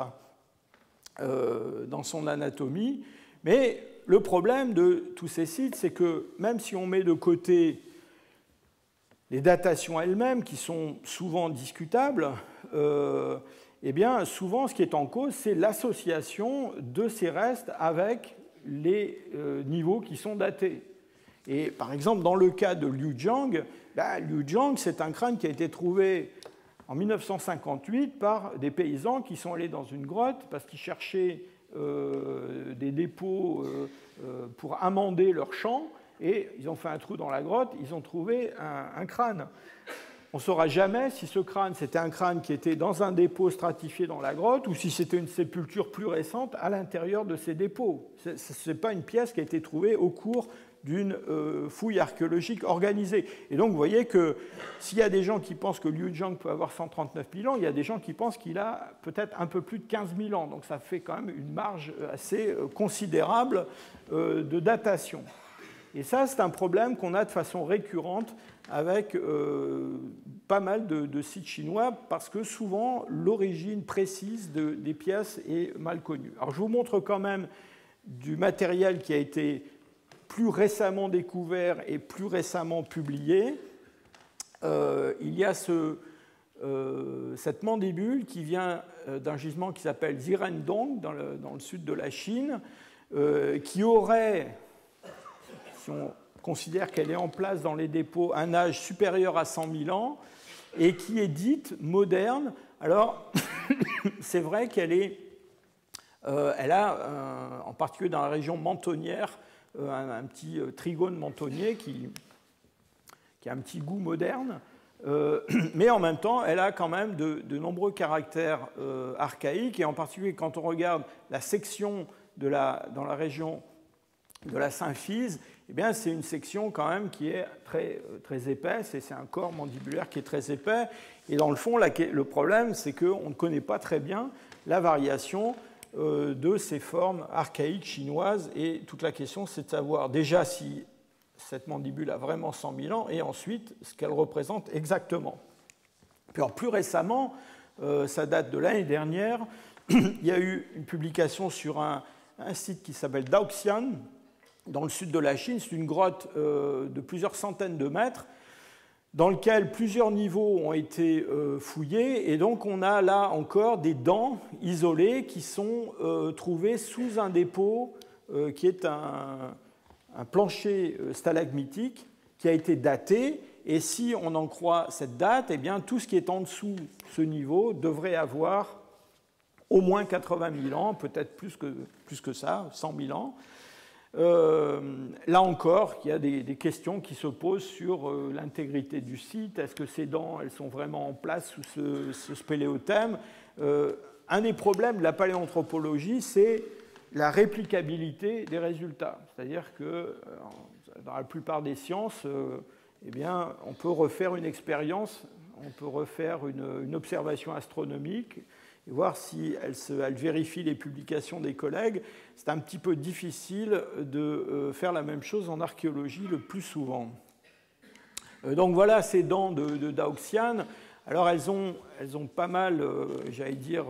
dans son anatomie. Mais le problème de tous ces sites, c'est que même si on met de côté les datations elles-mêmes, qui sont souvent discutables, eh bien, souvent, ce qui est en cause, c'est l'association de ces restes avec les niveaux qui sont datés. Et par exemple, dans le cas de Liujiang, Liujiang, c'est un crâne qui a été trouvé en 1958 par des paysans qui sont allés dans une grotte parce qu'ils cherchaient des dépôts pour amender leur champ, et ils ont fait un trou dans la grotte, ils ont trouvé un crâne. On ne saura jamais si ce crâne, c'était un crâne qui était dans un dépôt stratifié dans la grotte ou si c'était une sépulture plus récente à l'intérieur de ces dépôts. Ce n'est pas une pièce qui a été trouvée au cours d'une fouille archéologique organisée. Et donc, vous voyez que s'il y a des gens qui pensent que Liujiang peut avoir 139 000 ans, il y a des gens qui pensent qu'il a peut-être un peu plus de 15 000 ans. Donc, ça fait quand même une marge assez considérable de datation. Et ça, c'est un problème qu'on a de façon récurrente avec pas mal de sites chinois, parce que souvent, l'origine précise des pièces est mal connue. Alors, je vous montre quand même du matériel qui a été plus récemment découvert et plus récemment publié. Il y a ce cette mandibule qui vient d'un gisement qui s'appelle Zirendong dans le sud de la Chine, qui aurait, si on considère qu'elle est en place dans les dépôts, un âge supérieur à 100 000 ans et qui est dite moderne. Alors, c'est vrai qu'elle a, en particulier dans la région mentonnière, un petit trigone mentonnier qui a un petit goût moderne, mais en même temps, elle a quand même de nombreux caractères archaïques, et en particulier quand on regarde la section dans la région de la symphyse, eh bien, c'est une section quand même qui est très, très épaisse, et c'est un corps mandibulaire qui est très épais. Et dans le fond, le problème, c'est qu'on ne connaît pas très bien la variation de ces formes archaïques chinoises, et toute la question, c'est de savoir déjà si cette mandibule a vraiment 100 000 ans, et ensuite ce qu'elle représente exactement. Puis alors, plus récemment, ça date de l'année dernière, il y a eu une publication sur un site qui s'appelle Daoxian, dans le sud de la Chine. C'est une grotte de plusieurs centaines de mètres, dans lequel plusieurs niveaux ont été fouillés, et donc on a là encore des dents isolées qui sont trouvées sous un dépôt qui est un plancher stalagmitique qui a été daté, et si on en croit cette date, eh bien, tout ce qui est en dessous ce niveau devrait avoir au moins 80 000 ans, peut-être plus que ça, 100 000 ans. Là encore, il y a des questions qui se posent sur l'intégrité du site. Est-ce que ces dents, elles sont vraiment en place sous ce spéléothème? Un des problèmes de la paléanthropologie, c'est la réplicabilité des résultats. C'est-à-dire que dans la plupart des sciences, eh bien, on peut refaire une expérience, on peut refaire une observation astronomique, et voir si elle vérifie les publications des collègues. C'est un petit peu difficile de faire la même chose en archéologie le plus souvent. Donc voilà ces dents de Daoxian. Alors elles ont pas mal, j'allais dire,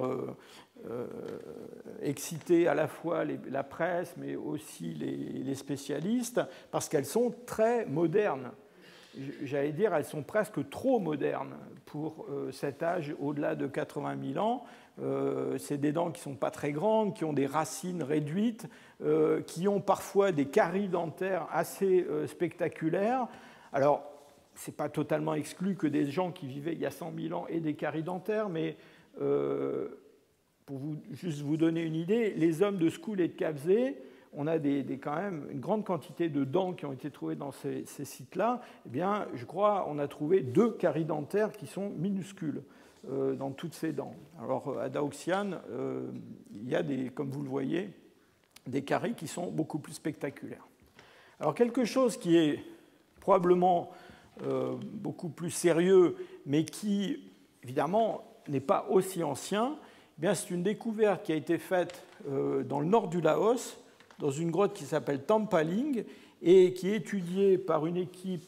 excité à la fois la presse, mais aussi les spécialistes, parce qu'elles sont très modernes. J'allais dire, elles sont presque trop modernes pour cet âge au-delà de 80 000 ans. C'est des dents qui ne sont pas très grandes, qui ont des racines réduites, qui ont parfois des caries dentaires assez spectaculaires. Alors, ce n'est pas totalement exclu que des gens qui vivaient il y a 100 000 ans aient des caries dentaires, mais pour juste vous donner une idée, les hommes de School et de Kabzé, on a quand même une grande quantité de dents qui ont été trouvées dans ces sites-là. Eh bien, je crois on a trouvé 2 caries dentaires qui sont minuscules dans toutes ces dents. Alors, à Daoxian, il y a, comme vous le voyez, des caries qui sont beaucoup plus spectaculaires. Alors, quelque chose qui est probablement beaucoup plus sérieux, mais qui, évidemment, n'est pas aussi ancien, eh bien, c'est une découverte qui a été faite dans le nord du Laos, dans une grotte qui s'appelle Tampaling, et qui est étudiée par une équipe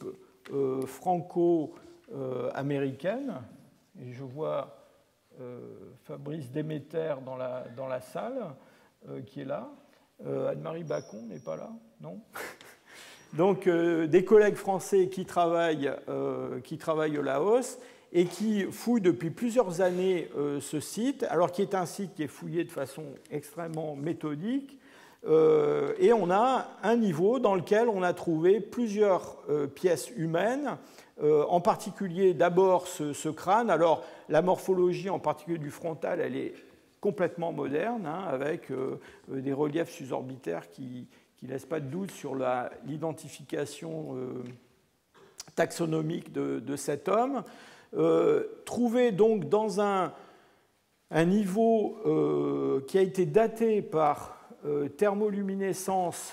franco-américaine. Et je vois Fabrice Déméter dans la salle, qui est là. Anne-Marie Bacon n'est pas là, non? Donc, des collègues français qui travaillent au Laos et qui fouillent depuis plusieurs années ce site, alors qui est un site qui est fouillé de façon extrêmement méthodique. Et on a un niveau dans lequel on a trouvé plusieurs pièces humaines, en particulier d'abord ce crâne. Alors la morphologie en particulier du frontal, elle est complètement moderne, hein, avec des reliefs susorbitaires qui ne laissent pas de doute sur l'identification taxonomique de cet homme. Trouvé donc dans un niveau qui a été daté par thermoluminescence,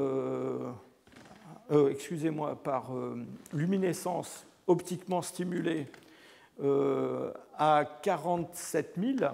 par luminescence optiquement stimulée à 47 000.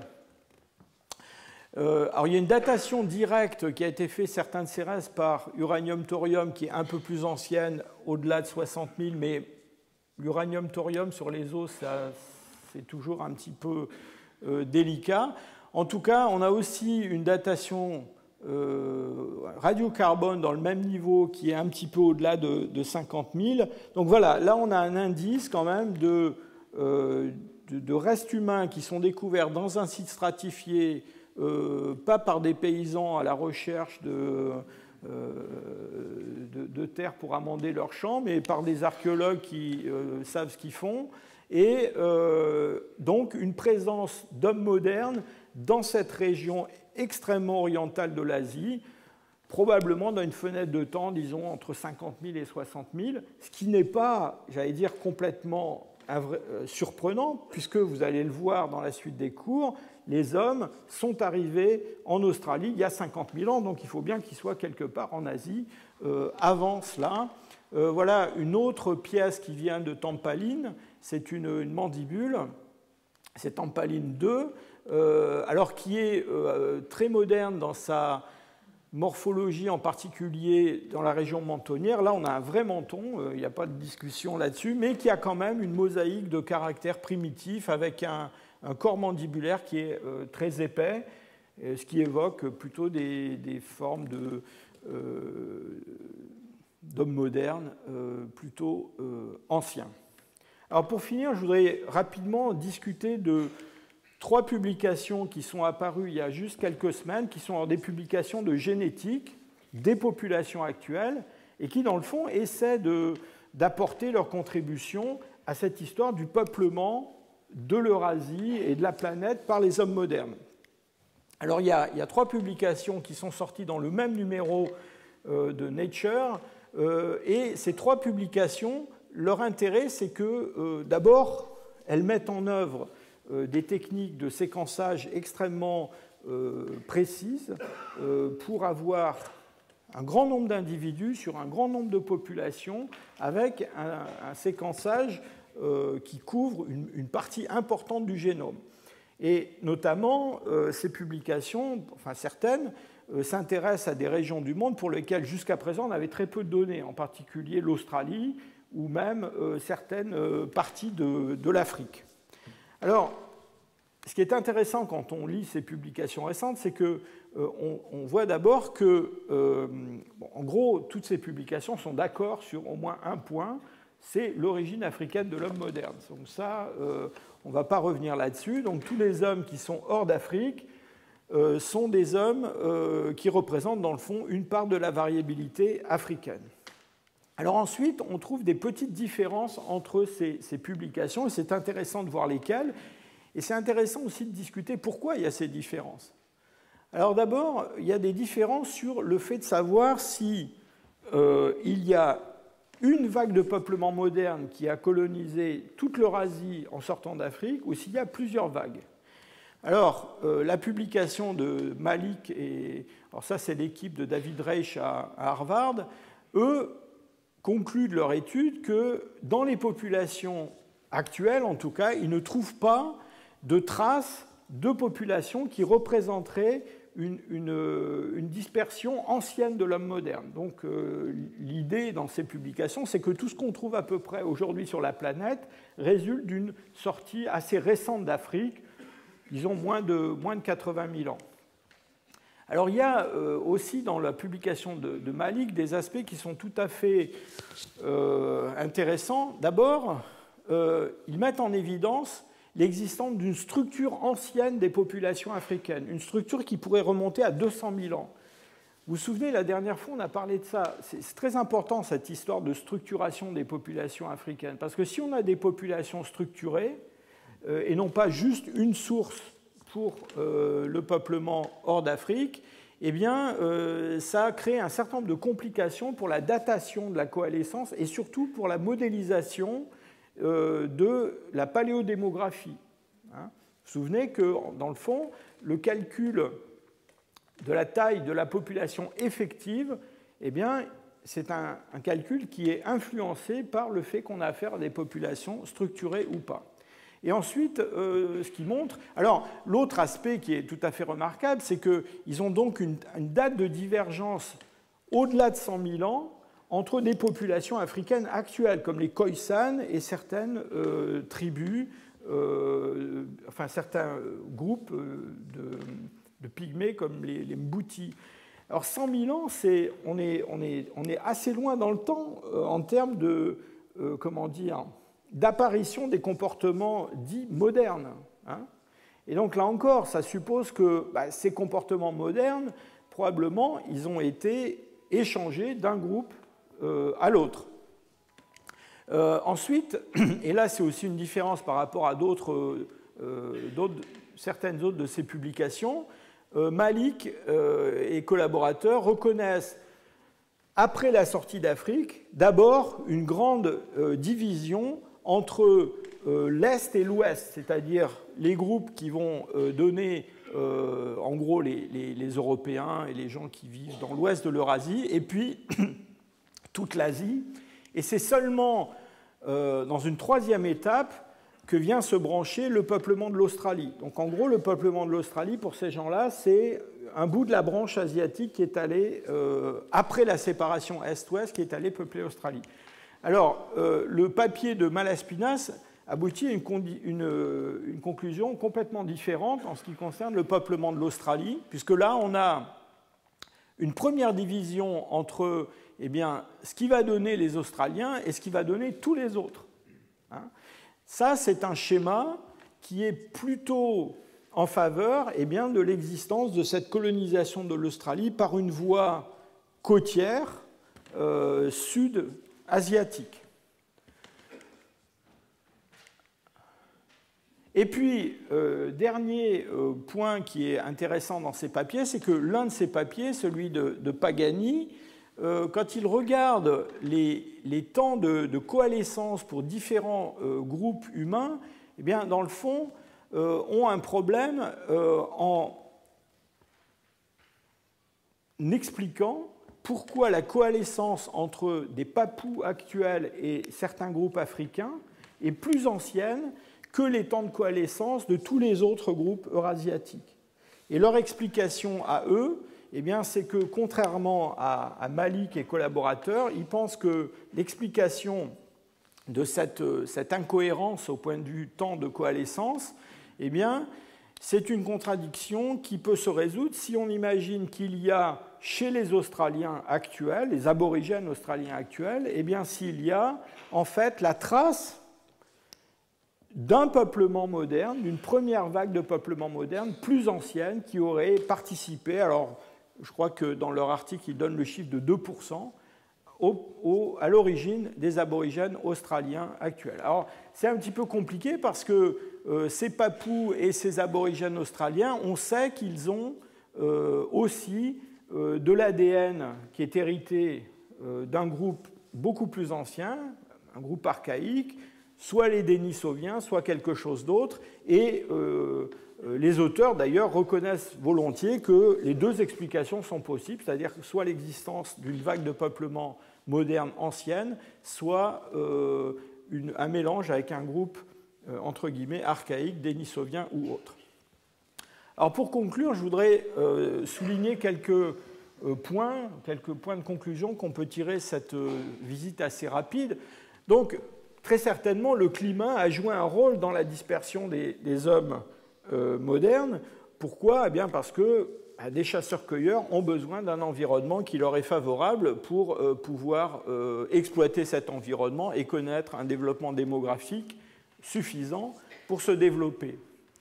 Alors, il y a une datation directe qui a été faite, certains de ces restes, par uranium-thorium, qui est un peu plus ancienne, au-delà de 60 000, mais l'uranium-thorium sur les os, c'est toujours un petit peu délicat. En tout cas, on a aussi une datation radiocarbone dans le même niveau qui est un petit peu au-delà de 50 000. Donc voilà, là on a un indice quand même restes humains qui sont découverts dans un site stratifié, pas par des paysans à la recherche de terre pour amender leurs champs, mais par des archéologues qui savent ce qu'ils font, et donc une présence d'hommes modernes dans cette région extrêmement orientale de l'Asie, probablement dans une fenêtre de temps, disons, entre 50 000 et 60 000, ce qui n'est pas, j'allais dire, complètement surprenant, puisque vous allez le voir dans la suite des cours, les hommes sont arrivés en Australie il y a 50 000 ans, donc il faut bien qu'ils soient quelque part en Asie avant cela. Voilà une autre pièce qui vient de Tampaline, c'est une mandibule, c'est Tampaline 2, alors qui est très moderne dans sa morphologie, en particulier dans la région mentonnière. Là, on a un vrai menton, il n'y a pas de discussion là-dessus, mais qui a quand même une mosaïque de caractères primitifs avec un corps mandibulaire qui est très épais, ce qui évoque plutôt des formes d'hommes modernes plutôt anciens. Alors pour finir, je voudrais rapidement discuter de 3 publications qui sont apparues il y a juste quelques semaines, qui sont des publications de génétique des populations actuelles et qui, dans le fond, essaient d'apporter leur contribution à cette histoire du peuplement de l'Eurasie et de la planète par les hommes modernes. Alors il y a 3 publications qui sont sorties dans le même numéro de Nature, et ces 3 publications, leur intérêt, c'est que, d'abord, elles mettent en œuvre des techniques de séquençage extrêmement précises pour avoir un grand nombre d'individus sur un grand nombre de populations avec un séquençage qui couvre une partie importante du génome. Et notamment, ces publications, enfin certaines, s'intéressent à des régions du monde pour lesquelles jusqu'à présent on avait très peu de données, en particulier l'Australie ou même certaines parties de l'Afrique. Alors, ce qui est intéressant quand on lit ces publications récentes, c'est qu'on voit d'abord que, en gros, toutes ces publications sont d'accord sur au moins un point, c'est l'origine africaine de l'homme moderne. Donc ça, on ne va pas revenir là-dessus. Donc tous les hommes qui sont hors d'Afrique sont des hommes qui représentent, dans le fond, une part de la variabilité africaine. Alors ensuite, on trouve des petites différences entre ces publications, et c'est intéressant de voir lesquelles. Et c'est intéressant aussi de discuter pourquoi il y a ces différences. Alors d'abord, il y a des différences sur le fait de savoir si il y a une vague de peuplement moderne qui a colonisé toute l'Eurasie en sortant d'Afrique, ou s'il y a plusieurs vagues. Alors, la publication de Malik, alors ça c'est l'équipe de David Reich à Harvard, eux concluent de leur étude que dans les populations actuelles, en tout cas, ils ne trouvent pas de traces de populations qui représenteraient une dispersion ancienne de l'homme moderne. Donc l'idée dans ces publications, c'est que tout ce qu'on trouve à peu près aujourd'hui sur la planète résulte d'une sortie assez récente d'Afrique, disons moins de 80 000 ans. Alors il y a aussi dans la publication de Malik des aspects qui sont tout à fait intéressants. D'abord, ils mettent en évidence l'existence d'une structure ancienne des populations africaines, une structure qui pourrait remonter à 200 000 ans. Vous vous souvenez, la dernière fois, on a parlé de ça. C'est très important, cette histoire de structuration des populations africaines, parce que si on a des populations structurées, et non pas juste une source pour le peuplement hors d'Afrique, eh bien, ça crée un certain nombre de complications pour la datation de la coalescence et surtout pour la modélisation de la paléodémographie. Vous vous souvenez que, dans le fond, le calcul de la taille de la population effective, eh bien, c'est un calcul qui est influencé par le fait qu'on a affaire à des populations structurées ou pas. Et ensuite, ce qui montre... Alors, l'autre aspect qui est tout à fait remarquable, c'est qu'ils ont donc une date de divergence au-delà de 100 000 ans entre des populations africaines actuelles, comme les Khoisan et certaines tribus, enfin certains groupes de pygmées comme les Mboutis. Alors 100 000 ans, on est assez loin dans le temps en termes de, comment dire, d'apparition des comportements dits modernes. Hein. Et donc là encore, ça suppose que ces comportements modernes, probablement, ils ont été échangés d'un groupe à l'autre. Ensuite, et là c'est aussi une différence par rapport à certaines autres de ses publications, Malik et collaborateurs reconnaissent, après la sortie d'Afrique, d'abord une grande division entre l'Est et l'Ouest, c'est-à-dire les groupes qui vont donner en gros les Européens et les gens qui vivent dans l'ouest de l'Eurasie, et puis toute l'Asie. Et c'est seulement dans une troisième étape que vient se brancher le peuplement de l'Australie. Donc en gros, le peuplement de l'Australie, pour ces gens-là, c'est un bout de la branche asiatique qui est allé, après la séparation Est-Ouest, qui est allé peupler l'Australie. Alors, le papier de Malaspina aboutit à une conclusion complètement différente en ce qui concerne le peuplement de l'Australie, puisque là, on a une première division entre ce qui va donner les Australiens et ce qui va donner tous les autres. Hein. Ça, c'est un schéma qui est plutôt en faveur de l'existence de cette colonisation de l'Australie par une voie côtière sud-asiatique. Et puis, dernier point qui est intéressant dans ces papiers, c'est que l'un de ces papiers, celui de Pagani, quand il regarde les temps de coalescence pour différents groupes humains, dans le fond, ont un problème en expliquant pourquoi la coalescence entre des Papous actuels et certains groupes africains est plus ancienne que les temps de coalescence de tous les autres groupes eurasiatiques. Et leur explication à eux, c'est que contrairement à Malik et collaborateurs, ils pensent que l'explication de cette incohérence au point de vue temps de coalescence, c'est une contradiction qui peut se résoudre si on imagine qu'il y a chez les Australiens actuels, les aborigènes australiens actuels, s'il y a en fait la trace d'un peuplement moderne, d'une première vague de peuplement moderne plus ancienne qui aurait participé, alors je crois que dans leur article ils donnent le chiffre de 2%, à l'origine des aborigènes australiens actuels. Alors c'est un petit peu compliqué parce que ces Papous et ces aborigènes australiens, on sait qu'ils ont aussi de l'ADN qui est hérité d'un groupe beaucoup plus ancien, un groupe archaïque, soit les Denisoviens, soit quelque chose d'autre, et les auteurs d'ailleurs reconnaissent volontiers que les deux explications sont possibles, c'est-à-dire soit l'existence d'une vague de peuplement moderne ancienne, soit un mélange avec un groupe entre guillemets archaïque, dénisovien ou autre. Alors pour conclure, je voudrais souligner quelques points de conclusion qu'on peut tirer de cette visite assez rapide. Donc très certainement, le climat a joué un rôle dans la dispersion des hommes modernes. Pourquoi ? Parce que des chasseurs-cueilleurs ont besoin d'un environnement qui leur est favorable pour pouvoir exploiter cet environnement et connaître un développement démographique suffisant pour se développer.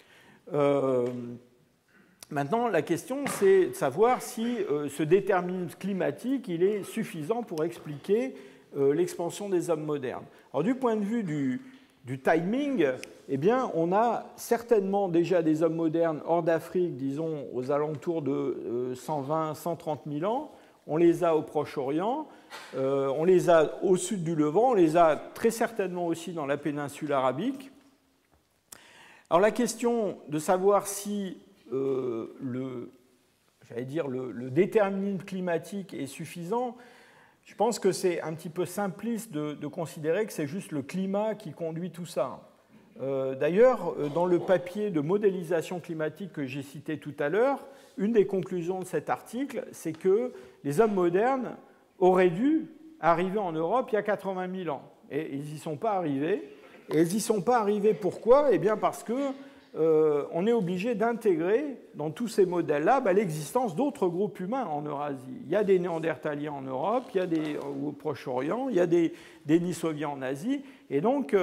Maintenant, la question, c'est de savoir si ce déterminisme climatique il est suffisant pour expliquer l'expansion des hommes modernes. Alors, du point de vue du timing, on a certainement déjà des hommes modernes hors d'Afrique, disons aux alentours de 120-130 000 ans. On les a au Proche-Orient, on les a au sud du Levant, on les a très certainement aussi dans la péninsule arabique. Alors la question de savoir si le déterminisme climatique est suffisant, je pense que c'est un petit peu simpliste de considérer que c'est juste le climat qui conduit tout ça. D'ailleurs, dans le papier de modélisation climatique que j'ai cité tout à l'heure, une des conclusions de cet article, c'est que les hommes modernes auraient dû arriver en Europe il y a 80 000 ans. Et ils n'y sont pas arrivés. Et ils n'y sont pas arrivés pourquoi ? Parce que on est obligé d'intégrer dans tous ces modèles-là l'existence d'autres groupes humains en Eurasie. Il y a des Néandertaliens en Europe, il y a au Proche-Orient, il y a des Denisoviens en Asie, et donc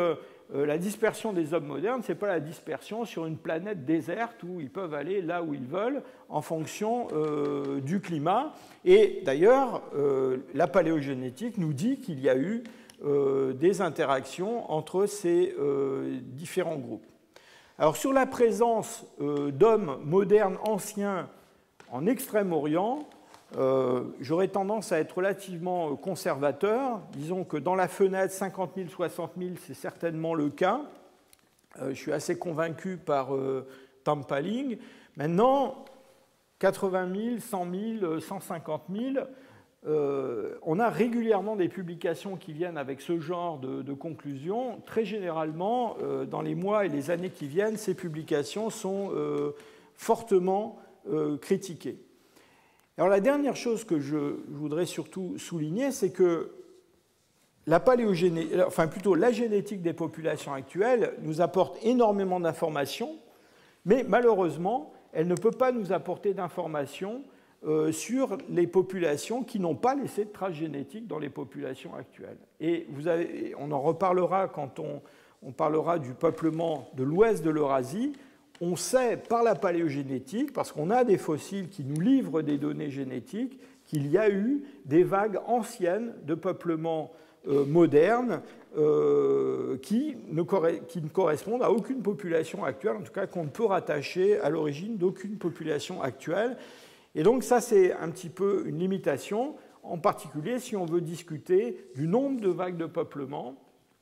la dispersion des hommes modernes, ce n'est pas la dispersion sur une planète déserte où ils peuvent aller là où ils veulent en fonction du climat. Et d'ailleurs, la paléogénétique nous dit qu'il y a eu des interactions entre ces différents groupes. Alors sur la présence d'hommes modernes anciens en Extrême-Orient, j'aurais tendance à être relativement conservateur. Disons que dans la fenêtre 50 000, 60 000, c'est certainement le cas. Je suis assez convaincu par Tampaling. Maintenant, 80 000, 100 000, 150 000, on a régulièrement des publications qui viennent avec ce genre de conclusions. Très généralement, dans les mois et les années qui viennent, ces publications sont fortement critiquées. Alors la dernière chose que je voudrais surtout souligner, c'est que la génétique des populations actuelles nous apporte énormément d'informations, mais malheureusement, elle ne peut pas nous apporter d'informations sur les populations qui n'ont pas laissé de traces génétiques dans les populations actuelles. Et on en reparlera quand on parlera du peuplement de l'ouest de l'Eurasie. On sait par la paléogénétique, parce qu'on a des fossiles qui nous livrent des données génétiques, qu'il y a eu des vagues anciennes de peuplement modernes qui ne correspondent à aucune population actuelle, en tout cas qu'on ne peut rattacher à l'origine d'aucune population actuelle. Et donc ça, c'est un petit peu une limitation, en particulier si on veut discuter du nombre de vagues de peuplement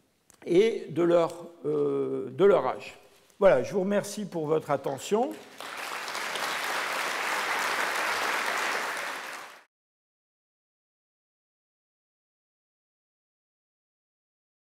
et de leur âge. Voilà, je vous remercie pour votre attention.